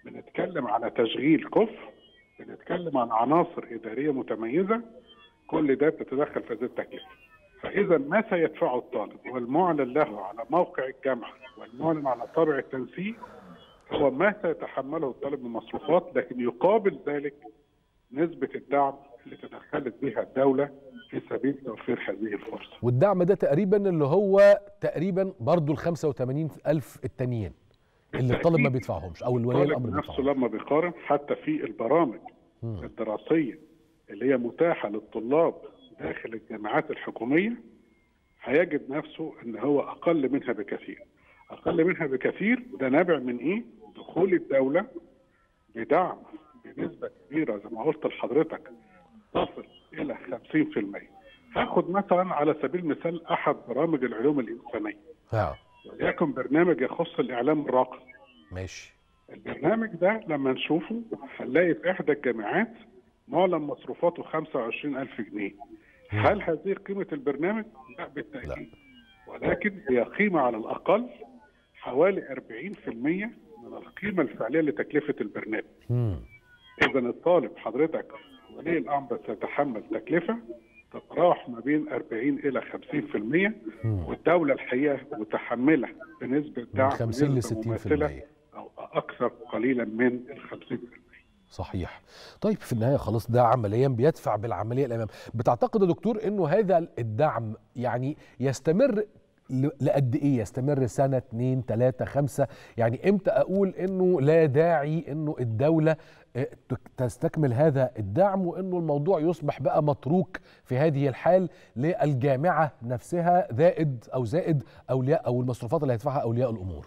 بنتكلم على تشغيل كفء، بنتكلم عن عناصر إدارية متميزة، كل ده بتتدخل في هذه التكلفة. فإذا ما سيدفعه الطالب والمعلن له على موقع الجامعة والمعلن على طابع التنسيق هو ما سيتحمله الطالب من مصروفات، لكن يقابل ذلك نسبة الدعم اللي تدخلت بها الدولة في سبيل توفير هذه الفرصة. والدعم ده تقريبا اللي هو تقريبا برضو ال 85,000 التانيين اللي الطالب ما بيدفعهمش او الولي الامر نفسه لما بيقارن حتى في البرامج الدراسية اللي هي متاحة للطلاب داخل الجامعات الحكومية هيجد نفسه ان هو اقل منها بكثير. اقل منها بكثير ده نابع من ايه؟ دخول الدولة بدعم بنسبة كبيرة زي ما قلت لحضرتك تصل الى 50%. هاخد مثلا على سبيل المثال احد برامج العلوم الانسانية وليكن برنامج يخص الاعلام الراقي. ماشي. البرنامج ده لما نشوفه هنلاقي في احدى الجامعات معلن مصروفاته 25,000 جنيه. هل هذه قيمة البرنامج؟ لا بالتأكيد، ولكن هي قيمة على الأقل حوالي 40% من القيمة الفعلية لتكلفة البرنامج. إذا الطالب حضرتك ولي الأمر سيتحمل تكلفة تتراوح ما بين 40 إلى 50%، والدولة الحقيقة متحملة بنسبة دعم 50 ل 60% أو أكثر قليلا من ال 50%. صحيح. طيب في النهاية خلاص ده عمليا بيدفع بالعملية الأمام. بتعتقد يا دكتور إنه هذا الدعم يعني يستمر لقد إيه؟ يستمر سنة 2 3 5؟ يعني إمتى أقول إنه لا داعي إنه الدولة تستكمل هذا الدعم وإنه الموضوع يصبح بقى متروك في هذه الحال للجامعة نفسها زائد أولياء أو المصروفات اللي هيدفعها أولياء الأمور؟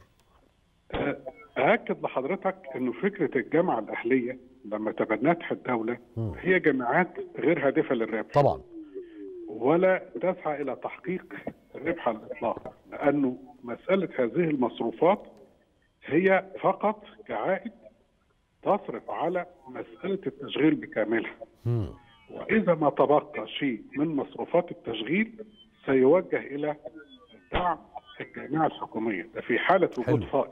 أأكد لحضرتك إنه فكرة الجامعة الأهلية لما تبنتها الدولة هي جامعات غير هادفة للربح طبعا، ولا تسعى إلى تحقيق الربح على الإطلاق، لأنه مسألة هذه المصروفات هي فقط كعائد تصرف على مسألة التشغيل بكاملها. وإذا ما تبقى شيء من مصروفات التشغيل سيوجه إلى دعم الجامعة الحكومية، ده في حالة وجود فائض.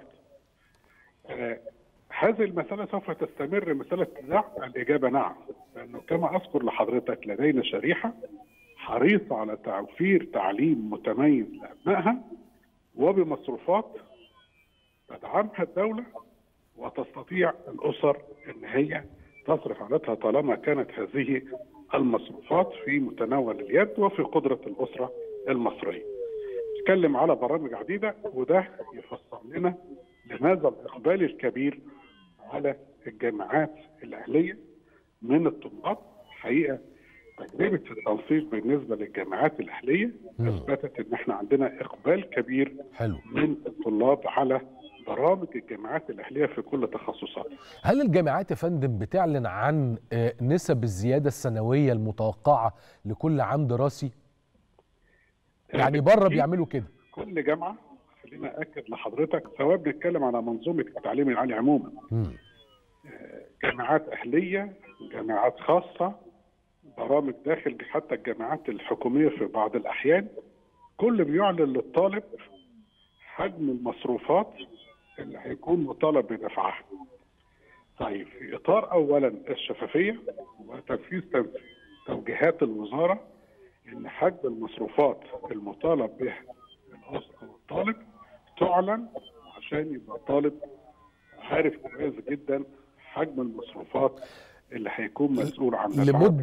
هذه المسألة سوف تستمر مسألة دعم؟ الإجابة نعم، لأنه كما أذكر لحضرتك لدينا شريحة حريصة على توفير تعليم متميز لأبنائها وبمصروفات تدعمها الدولة، وتستطيع الأسر أن هي تصرف عادتها طالما كانت هذه المصروفات في متناول اليد وفي قدرة الأسرة المصرية. نتكلم على برامج عديدة، وده يفسر لنا لماذا الإقبال الكبير على الجامعات الأهلية من الطلاب. حقيقة تجربة التنسيق بالنسبة للجامعات الأهلية أثبتت إن إحنا عندنا إقبال كبير من الطلاب على برامج الجامعات الأهلية في كل تخصصات. هل الجامعات يا فندم بتعلن عن نسب الزيادة السنوية المتوقعة لكل عام دراسي؟ يعني بره بيعملوا كده؟ كل جامعة، خلينا أكد لحضرتك، سواء بنتكلم على منظومة التعليم العالي عموما، جامعات أهلية، جامعات خاصة، برامج داخل حتى الجامعات الحكومية في بعض الأحيان، كل بيعلن للطالب حجم المصروفات اللي هيكون مطالب بدفعها. طيب في إطار أولا الشفافية وتنفيذ توجيهات الوزارة إن حجم المصروفات المطالب بها الأسرة والطالب تعلن عشان يبقى الطالب عارف كويس جدا حجم المصروفات اللي هيكون مسؤول عن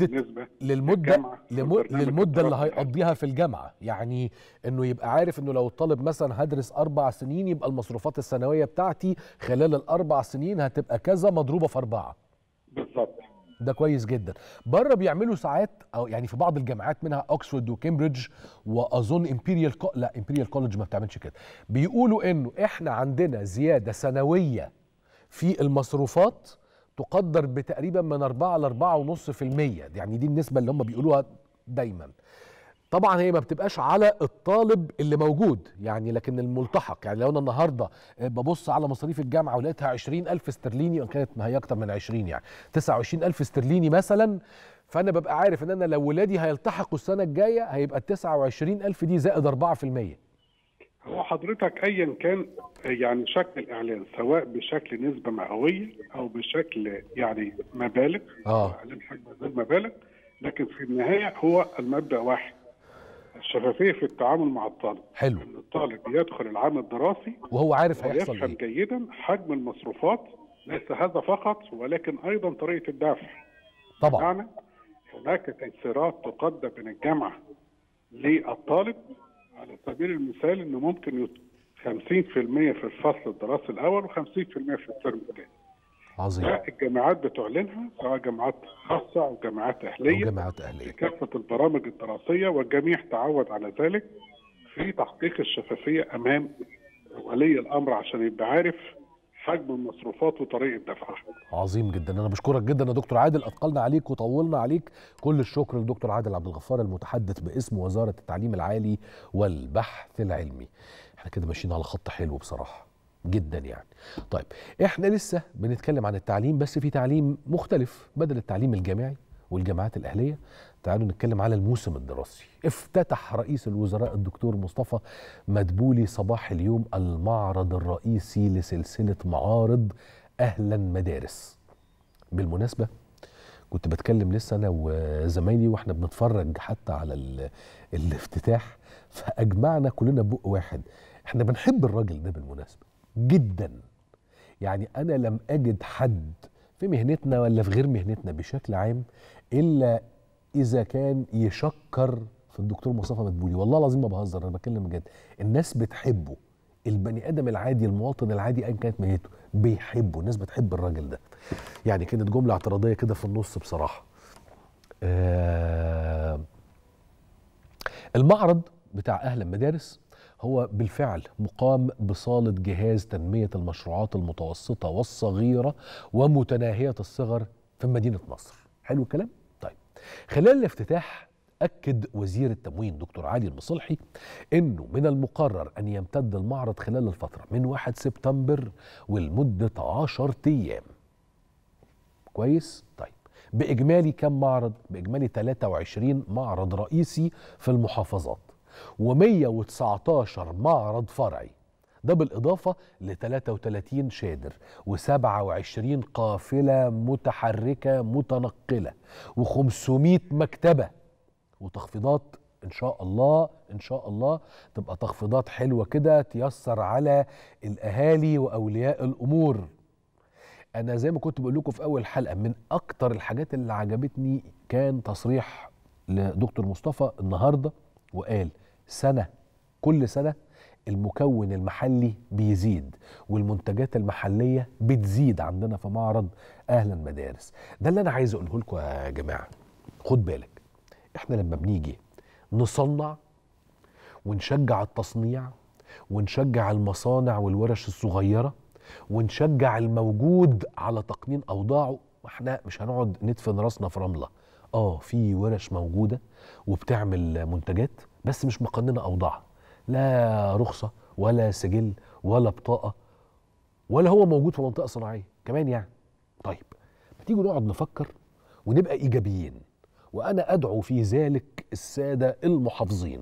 للمدة اللي هيقضيها في الجامعة. يعني انه يبقى عارف انه لو الطالب مثلا هدرس 4 سنين يبقى المصروفات السنوية بتاعتي خلال ال4 سنين هتبقى كذا مضروبة في 4. بالظبط. ده كويس جدا. بره بيعملوا ساعات، او يعني في بعض الجامعات منها اوكسفورد وكامبريدج واظن امبيريال كوليدج ما بتعملش كده، بيقولوا انه احنا عندنا زيادة سنوية في المصروفات تقدر بتقريبا من 4 ل 4.5%. يعني دي النسبة اللي هم بيقولوها دايما. طبعا هي ما بتبقاش على الطالب اللي موجود يعني، لكن الملتحق. يعني لو انا النهارده ببص على مصاريف الجامعه ولقيتها 20,000 استرليني، وان كانت ما هي اكتر من 20 يعني 29,000 استرليني مثلا، فانا ببقى عارف ان انا لو ولادي هيلتحقوا السنه الجايه هيبقى ال 29,000 دي زائد 4%. هو حضرتك ايا كان يعني شكل الاعلان، سواء بشكل نسبه مئويه او بشكل يعني مبالغ، اعلان حجم غير مبالغ، لكن في النهايه هو المبدا واحد، الشفافيه في التعامل مع الطالب. حلو. ان الطالب يدخل العام الدراسي وهو عارف هيحصل ويفهم جيدا حجم المصروفات، ليس هذا فقط ولكن ايضا طريقه الدفع. طبعا. يعني هناك تيسيرات تقدم من الجامعه للطالب، على سبيل المثال انه ممكن 50% في الفصل الدراسي الاول و50% في الترم الثاني. عظيم. الجامعات بتعلنها، سواء جامعات خاصه او جامعات اهليه، في كافه البرامج الدراسيه، والجميع تعود على ذلك في تحقيق الشفافيه امام ولي الامر عشان يبقى عارف حجم المصروفات وطريقه دفعها. عظيم جدا. انا بشكرك جدا يا دكتور عادل، اثقلنا عليك وطولنا عليك. كل الشكر للدكتور عادل عبد الغفار المتحدث باسم وزاره التعليم العالي والبحث العلمي. احنا كده ماشيين على خط حلو بصراحه جدا يعني. طيب احنا لسه بنتكلم عن التعليم، بس في تعليم مختلف بدل التعليم الجامعي والجامعات الاهليه. تعالوا نتكلم على الموسم الدراسي. افتتح رئيس الوزراء الدكتور مصطفى مدبولي صباح اليوم المعرض الرئيسي لسلسله معارض اهلا مدارس. بالمناسبه كنت بتكلم لسه انا وزمايلي واحنا بنتفرج حتى على الافتتاح، فاجمعنا كلنا بق واحد، احنا بنحب الراجل ده بالمناسبه جدا. يعني انا لم اجد حد في مهنتنا ولا في غير مهنتنا بشكل عام الا اذا كان يشكر في الدكتور مصطفى مدبولي. والله العظيم ما بهزر، انا بتكلم بجد. الناس بتحبه، البني ادم العادي المواطن العادي ايا كانت مهنته بيحبه، الناس بتحب الراجل ده. يعني كانت جمله اعتراضيه كده في النص بصراحه. المعرض بتاع اهلا مدارس هو بالفعل مقام بصالة جهاز تنمية المشروعات المتوسطة والصغيرة ومتناهية الصغر في مدينة نصر. حلو الكلام؟ طيب خلال الافتتاح أكد وزير التموين دكتور علي المصلحي أنه من المقرر أن يمتد المعرض خلال الفترة من 1 سبتمبر ولمدة 10 أيام. كويس؟ طيب بإجمالي كم معرض؟ بإجمالي 23 معرض رئيسي في المحافظات و119 معرض فرعي، ده بالإضافة ل 33 شادر و27 قافلة متحركة متنقلة و500 مكتبة، وتخفيضات إن شاء الله إن شاء الله تبقى تخفيضات حلوة كده تيسر على الأهالي وأولياء الأمور. أنا زي ما كنت بقول لكم في أول حلقة، من أكتر الحاجات اللي عجبتني كان تصريح لدكتور مصطفى النهاردة، وقال كل سنة المكون المحلي بيزيد والمنتجات المحلية بتزيد عندنا في معرض أهلا مدارس. ده اللي أنا عايز أقوله لكم يا جماعة. خد بالك، إحنا لما بنيجي نصنع ونشجع التصنيع ونشجع المصانع والورش الصغيرة ونشجع الموجود على تقنين أوضاعه، احنا مش هنقعد ندفن راسنا في رملة. في ورش موجودة وبتعمل منتجات بس مش مقننة أوضاعها، لا رخصة ولا سجل ولا بطاقة ولا هو موجود في منطقة صناعية كمان يعني. طيب ما تيجوا نقعد نفكر ونبقى إيجابيين، وأنا أدعو في ذلك السادة المحافظين: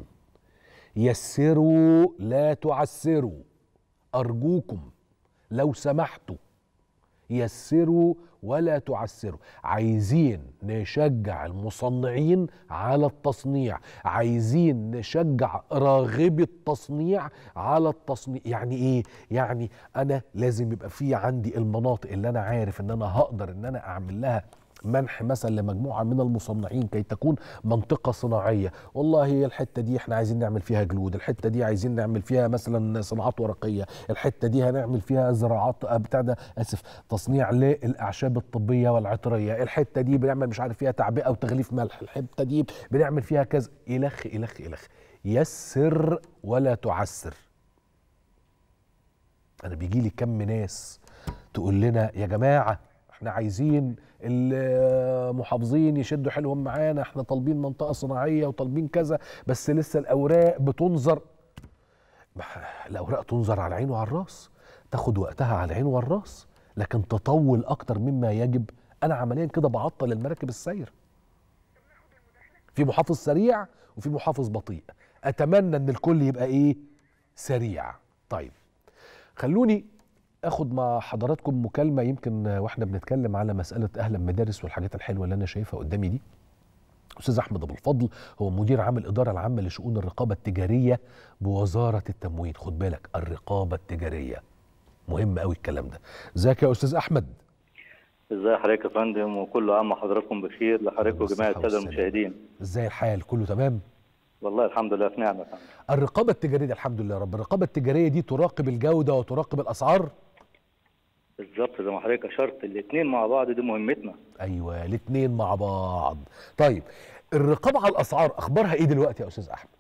يسروا لا تعسروا، أرجوكم لو سمحتوا يسروا ولا تعسروا. عايزين نشجع المصنعين على التصنيع، عايزين نشجع راغبي التصنيع على التصنيع. يعني ايه؟ يعني انا لازم يبقى في عندي المناطق اللي انا عارف ان انا هقدر ان انا اعمل لها منح مثلا لمجموعه من المصنعين كي تكون منطقه صناعيه. والله الحته دي احنا عايزين نعمل فيها جلود، الحته دي عايزين نعمل فيها مثلا صناعات ورقيه، الحته دي هنعمل فيها زراعات تصنيع للاعشاب الطبيه والعطريه، الحته دي بنعمل مش عارف فيها تعبئه وتغليف ملح، الحته دي بنعمل فيها كذا، الخ الخ الخ. يسر ولا تعسر. انا بيجي لي كم ناس تقول لنا يا جماعه احنا عايزين المحافظين يشدوا حيلهم معانا، احنا طالبين منطقة صناعية وطالبين كذا، بس لسه الأوراق بتنظر. الأوراق تنظر على العين وعلى الراس، تاخد وقتها على العين وعلى الراس، لكن تطول أكتر مما يجب. أنا عمليا كده بعطل المراكب السير. في محافظ سريع وفي محافظ بطيء. أتمنى أن الكل يبقى إيه؟ سريع. طيب خلوني اخد مع حضراتكم مكالمه، يمكن واحنا بنتكلم على مساله اهل المدارس والحاجات الحلوه اللي انا شايفها قدامي دي. استاذ احمد ابو الفضل هو مدير عام الاداره العامه لشؤون الرقابه التجاريه بوزاره التموين. خد بالك، الرقابه التجاريه مهم قوي الكلام ده. ازيك يا استاذ احمد؟ ازي حضرتك يا فندم، وكل عام وحضراتكم بخير لحضرتك وجميع الساده المشاهدين. ازاي الحال؟ كله تمام؟ والله الحمد لله في نعمه. الرقابه التجاريه دي الحمد لله يا رب. الرقابه التجاريه دي تراقب الجوده وتراقب الاسعار. بالظبط زي ما حضرتك اشرت، الاثنين مع بعض دي مهمتنا. ايوه الاثنين مع بعض. طيب الرقابه على الاسعار اخبارها ايه دلوقتي يا استاذ احمد؟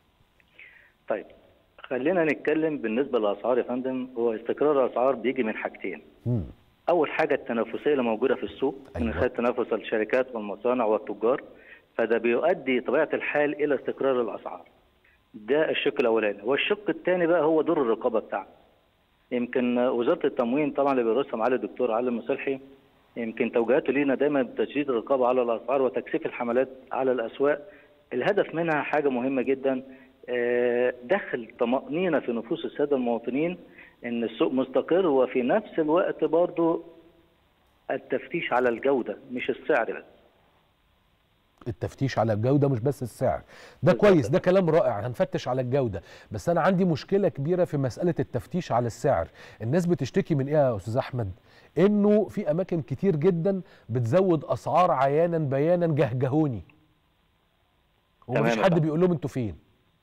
طيب خلينا نتكلم بالنسبه للاسعار يا فندم. هو استقرار الاسعار بيجي من حاجتين. اول حاجه التنافسيه اللي موجوده في السوق من خلال تنافس الشركات والمصانع والتجار، فده بيؤدي طبيعه الحال الى استقرار الاسعار. ده الشق الاولاني. والشق الثاني بقى هو دور الرقابه بتاعنا. يمكن وزاره التموين طبعا اللي بيرأسها معالي الدكتور علي المصلحي، يمكن توجيهاته لينا دايما بتشديد الرقابه على الاسعار وتكثيف الحملات على الاسواق. الهدف منها حاجه مهمه جدا، دخل طمأنينة في نفوس الساده المواطنين ان السوق مستقر، وفي نفس الوقت برضو التفتيش على الجوده مش السعر بس. التفتيش على الجوده مش بس السعر، ده كويس، ده كلام رائع، هنفتش على الجوده. بس انا عندي مشكله كبيره في مساله التفتيش على السعر. الناس بتشتكي من ايه يا استاذ احمد؟ انه في اماكن كتير جدا بتزود اسعار عيانا بيانا جهجهوني، ومفيش حد بيقول لهم انتوا فين.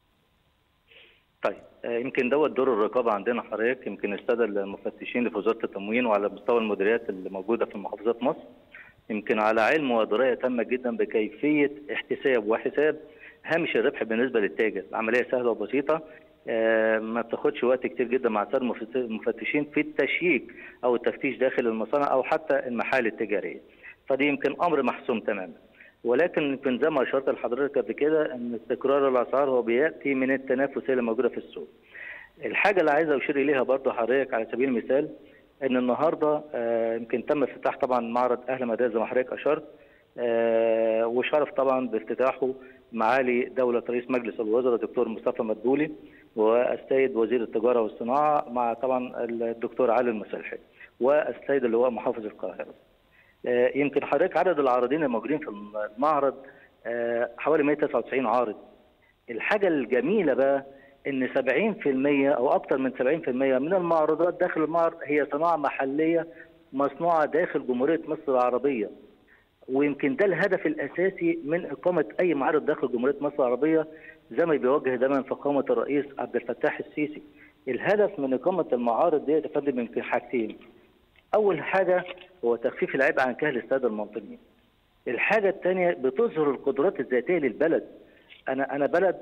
طيب يمكن دوت دور الرقابه عندنا حضرتك. يمكن الساده المفتشين اللي في وزاره التموين وعلى مستوى المديريات اللي موجوده في محافظات مصر يمكن على علم ودرايه تامه جدا بكيفيه احتساب وحساب هامش الربح بالنسبه للتاجر. العمليه سهله وبسيطه، ما بتاخدش وقت كتير جدا مع الساده المفتشين في التشييك او التفتيش داخل المصانع او حتى المحال التجاريه. فدي يمكن امر محسوم تماما. ولكن يمكن زي ما اشرت لحضرتك قبل كده ان استقرار الاسعار هو بياتي من التنافسيه اللي موجوده في السوق. الحاجه اللي عايز اشير اليها برضه حضرتك على سبيل المثال ان النهارده يمكن تم افتتاح طبعا معرض اهل مدارس زي ما حضرتك اشرت، وشرف طبعا بافتتاحه معالي دوله رئيس مجلس الوزراء الدكتور مصطفى مدبولي والسيد وزير التجاره والصناعه مع طبعا الدكتور علي المصلحي والسيد اللواء محافظ القاهره. يمكن حضرتك عدد العارضين الموجودين في المعرض حوالي 199 عارض. الحاجه الجميله بقى ان 70% او اكثر من 70% من المعروضات داخل المعرض هي صناعه محليه مصنوعه داخل جمهوريه مصر العربيه. ويمكن ده الهدف الاساسي من اقامه اي معرض داخل جمهوريه مصر العربيه، زي ما بيوجه دايما فخامه الرئيس عبد الفتاح السيسي. الهدف من اقامه المعارض دي يتقدم يمكن حاجتين. اول حاجه هو تخفيف العبء عن كاهل الساده المواطنين. الحاجه الثانيه بتظهر القدرات الذاتيه للبلد. انا بلد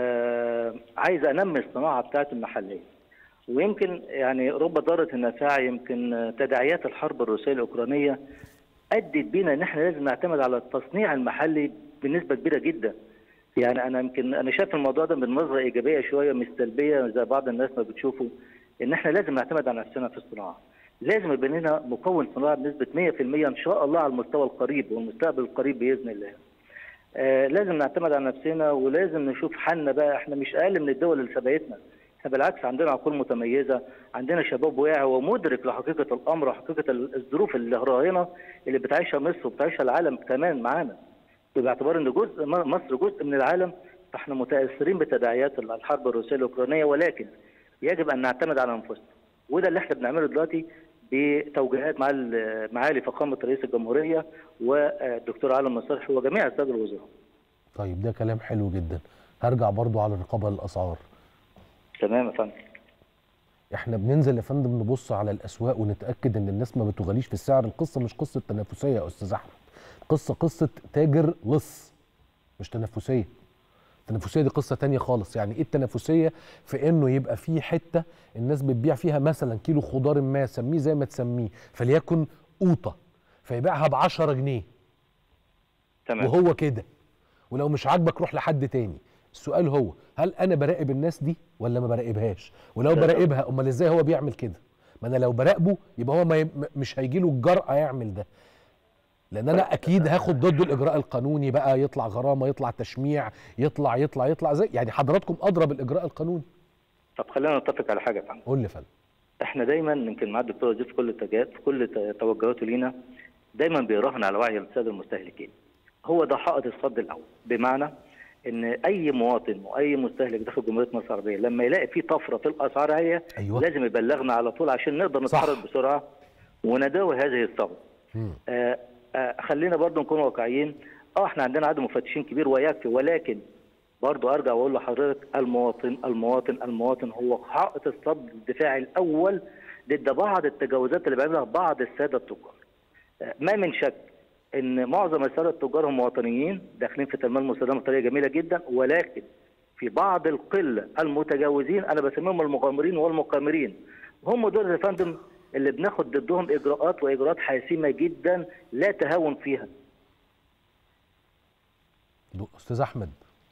عايز انمي الصناعه بتاعتي المحليه. ويمكن يعني رب ضاره نافعه. يمكن تداعيات الحرب الروسيه الاوكرانيه ادت بينا ان احنا لازم نعتمد على التصنيع المحلي بنسبه كبيره جدا. يعني انا شايف الموضوع ده من نظره ايجابيه شويه مش سلبيه زي بعض الناس ما بتشوفه، ان احنا لازم نعتمد على نفسنا في الصناعه. لازم يبقى لنا مكون صناعي بنسبه 100% ان شاء الله على المستوى القريب والمستقبل القريب باذن الله. لازم نعتمد على نفسنا ولازم نشوف حالنا بقى. احنا مش اقل من الدول اللي سبقتنا، احنا بالعكس عندنا عقول متميزه، عندنا شباب واعي ومدرك لحقيقه الامر وحقيقه الظروف الراهنه اللي بتعيشها مصر وبتعيشها العالم كمان معانا. باعتبار ان مصر جزء من العالم، فاحنا متاثرين بتداعيات الحرب الروسيه الاوكرانيه، ولكن يجب ان نعتمد على انفسنا. وده اللي احنا بنعمله دلوقتي بتوجيهات معالي فخامه رئيس الجمهوريه والدكتور علي المصلحي وجميع الساده الوزراء. طيب ده كلام حلو جدا. هرجع برضو على الرقابه للاسعار. تمام يا فندم. احنا بننزل يا فندم نبص على الاسواق ونتاكد ان الناس ما بتغليش في السعر. القصه مش قصه تنافسيه يا استاذ احمد، قصه تاجر لص، مش تنافسيه. التنافسيه دي قصه تانية خالص. يعني ايه التنافسيه؟ في انه يبقى في حته الناس بتبيع فيها مثلا كيلو خضار ما، سميه زي ما تسميه، فليكن قوطه، فيبيعها ب10 جنيه. تمام. وهو كده، ولو مش عاجبك روح لحد تاني. السؤال هو هل انا براقب الناس دي ولا ما براقبهاش؟ ولو براقبها امال ازاي هو بيعمل كده؟ ما انا لو براقبه يبقى هو مش هيجي له الجرأه يعمل ده، لان انا اكيد هاخد ضده الاجراء القانوني بقى، يطلع غرامه، يطلع تشميع، يطلع زي يعني حضراتكم ادرى بالاجراء القانوني. طب خلينا نتفق على حاجه يا فندم. قول لي يا فندم. احنا دايما يمكن مع الدكتور وزير في كل الاتجاهات، في كل توجهاته لينا دايما بيراهن على وعي الساده المستهلكين. هو ده حائط الصد الاول، بمعنى ان اي مواطن واي مستهلك داخل جمهوريه مصر العربيه لما يلاقي في طفره في الاسعار هي أيوة. لازم يبلغنا على طول عشان نقدر نتحرك بسرعه ونداوي هذه الثغره. خلينا برضو نكون واقعيين. احنا عندنا عدد مفتشين كبير ويكفي، ولكن برضو ارجع واقول لحضرتك المواطن هو حائط الصد الدفاعي الاول ضد بعض التجاوزات اللي بيعملها بعض الساده التجار. ما من شك ان معظم الساده التجار هم وطنيين داخلين في التنميه المستدامه بطريقه جميله جدا، ولكن في بعض القله المتجاوزين انا بسميهم المغامرين والمقامرين، هم دول يا فندم اللي بناخد ضدهم اجراءات حاسمه جدا لا تهاون فيها. استاذ احمد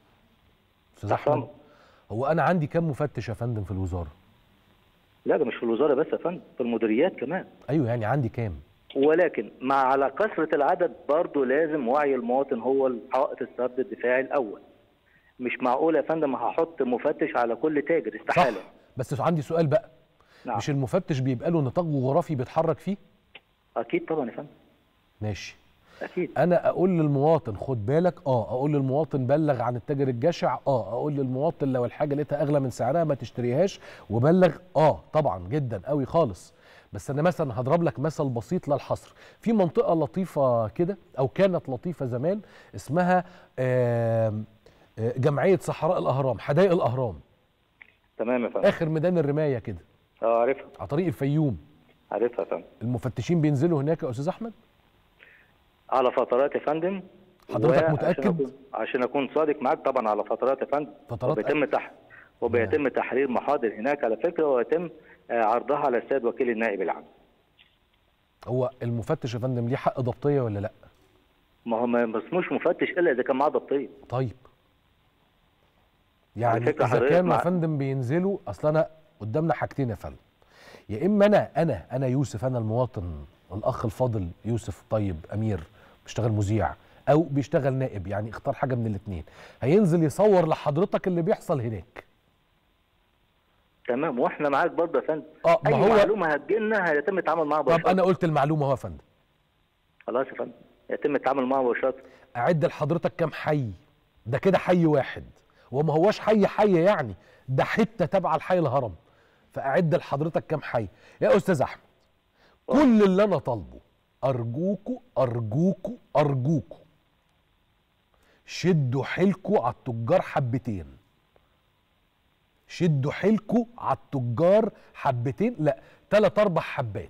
هو انا عندي كم مفتش يا فندم في الوزاره؟ لا ده مش في الوزاره بس يا فندم، في المديريات كمان. ايوه يعني عندي كام؟ ولكن على كثره العدد برضه لازم وعي المواطن هو حائط الصد الدفاعي الاول. مش معقول يا فندم هحط مفتش على كل تاجر، استحاله. صح، بس عندي سؤال بقى. نعم. مش المفتش بيبقى له نطاق جغرافي بيتحرك فيه؟ اكيد طبعا يا فندم. ماشي. اكيد. انا اقول للمواطن خد بالك، اقول للمواطن بلغ عن التاجر الجشع، اقول للمواطن لو الحاجه لقيتها اغلى من سعرها ما تشتريهاش وبلغ، طبعا جدا قوي خالص. بس انا مثلا هضرب لك مثل بسيط للحصر. في منطقه لطيفه كده او كانت لطيفه زمان اسمها جمعيه صحراء الاهرام، حدائق الاهرام. تمام يا فندم. اخر ميدان الرمايه كده. عارفها. على طريق الفيوم. عارفها يا فندم. المفتشين بينزلوا هناك يا استاذ احمد؟ على فترات يا فندم. حضرتك متاكد؟ عشان اكون صادق معاك طبعا على فترات يا فندم. وبيتم تحرير محاضر هناك على فكره، ويتم عرضها على السيد وكيل النائب العام. هو المفتش يا فندم ليه حق ضبطيه ولا لا؟ ما هو ما اسموش مفتش الا اذا كان معاه ضبطيه. طيب يعني اذا كان يا فندم بينزلوا، اصل انا قدامنا حاجتين يا فندم. يا اما انا يوسف، انا المواطن الاخ الفاضل يوسف طيب امير بيشتغل مذيع او بيشتغل نائب، يعني اختار حاجه من الاثنين، هينزل يصور لحضرتك اللي بيحصل هناك. تمام، واحنا معاك برضه يا فندم. اي معلومه هتجيلنا هيتم التعامل معاها مباشره. طب انا قلت المعلومه اهو يا فندم. خلاص يا فندم، يتم التعامل معاها مباشره. اعد لحضرتك كام حي، ده كده حي واحد وما هواش حي يعني، ده حته تبع الحي الهرم. فاعد لحضرتك كام حي يا استاذ احمد. كل اللي انا طالبه ارجوكوا شدوا حيلكوا على التجار حبتين. شدوا حيلكوا على التجار حبتين، لا 3-4 حبات.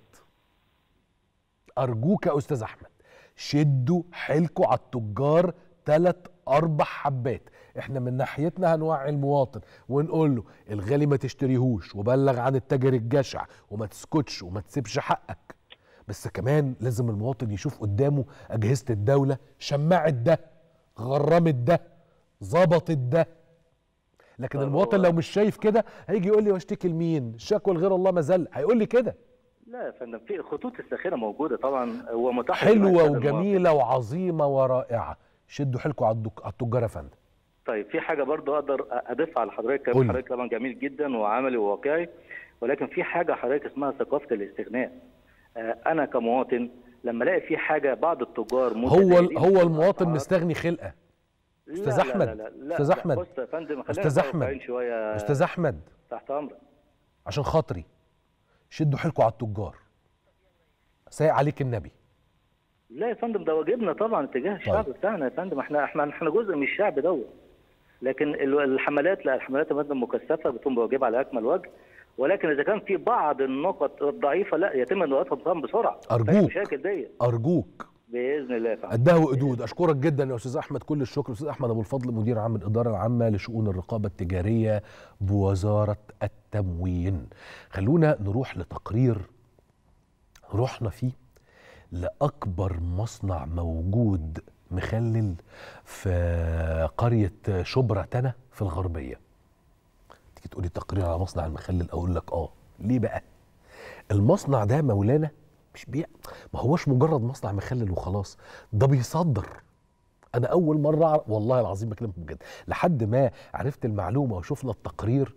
ارجوك يا استاذ احمد شدوا حيلكوا على التجار 3-4 حبات. احنا من ناحيتنا هنوعي المواطن ونقول له الغالي ما تشتريهوش، وبلغ عن التاجر الجشع، وما تسكتش وما تسيبش حقك. بس كمان لازم المواطن يشوف قدامه اجهزه الدوله شمعت ده، غرمت ده، ظبطت ده. لكن المواطن لو مش شايف كده هيجي يقول لي واشتكي لمين؟ الشكوى لغير الله مذل، هيقول لي كده. لا يا فندم، في خطوط الساخره موجوده طبعا ومتاحه، حلوه وجميله وعظيمه ورائعه. شدوا حيلكوا على التجار يا فندم. طيب في حاجه برضو اقدر اضيفها على حضرتك. حضرتك طبعا جميل جدا وعملي وواقعي، ولكن في حاجه حضرتك اسمها ثقافه الاستغناء. انا كمواطن لما الاقي في حاجه بعض التجار هو المواطن مستغني خلقه. استاذ احمد، استاذ احمد، بص يا فندم، استاذ احمد، استاذ احمد، تحت امرك. عشان خاطري شدوا حيلكوا على التجار، سايق عليك النبي. لا يا فندم، ده واجبنا طبعا تجاه الشعب بتاعنا يا فندم. احنا جزء من الشعب دوت. لكن الحملات، لا، الحملات يا فندم مكثفه بتقوم بواجبها على اكمل وجه، ولكن اذا كان في بعض النقط الضعيفه لا يتم انضباطها بسرعه. ارجوك باذن الله يا فندم. قدها وقدود. اشكرك جدا يا استاذ احمد، كل الشكر. استاذ احمد ابو الفضل، مدير عام الاداره العامه لشؤون الرقابه التجاريه بوزاره التموين. خلونا نروح لتقرير رحنا فيه لاكبر مصنع موجود مخلل في قريه شبرا تنا في الغربيه. تيجي تقولي تقرير على مصنع المخلل، اقول لك ليه بقى؟ المصنع ده مولانا مش ما هوش مجرد مصنع مخلل وخلاص، ده بيصدر. انا اول مره والله العظيم بكلمك بجد، لحد ما عرفت المعلومه وشفنا التقرير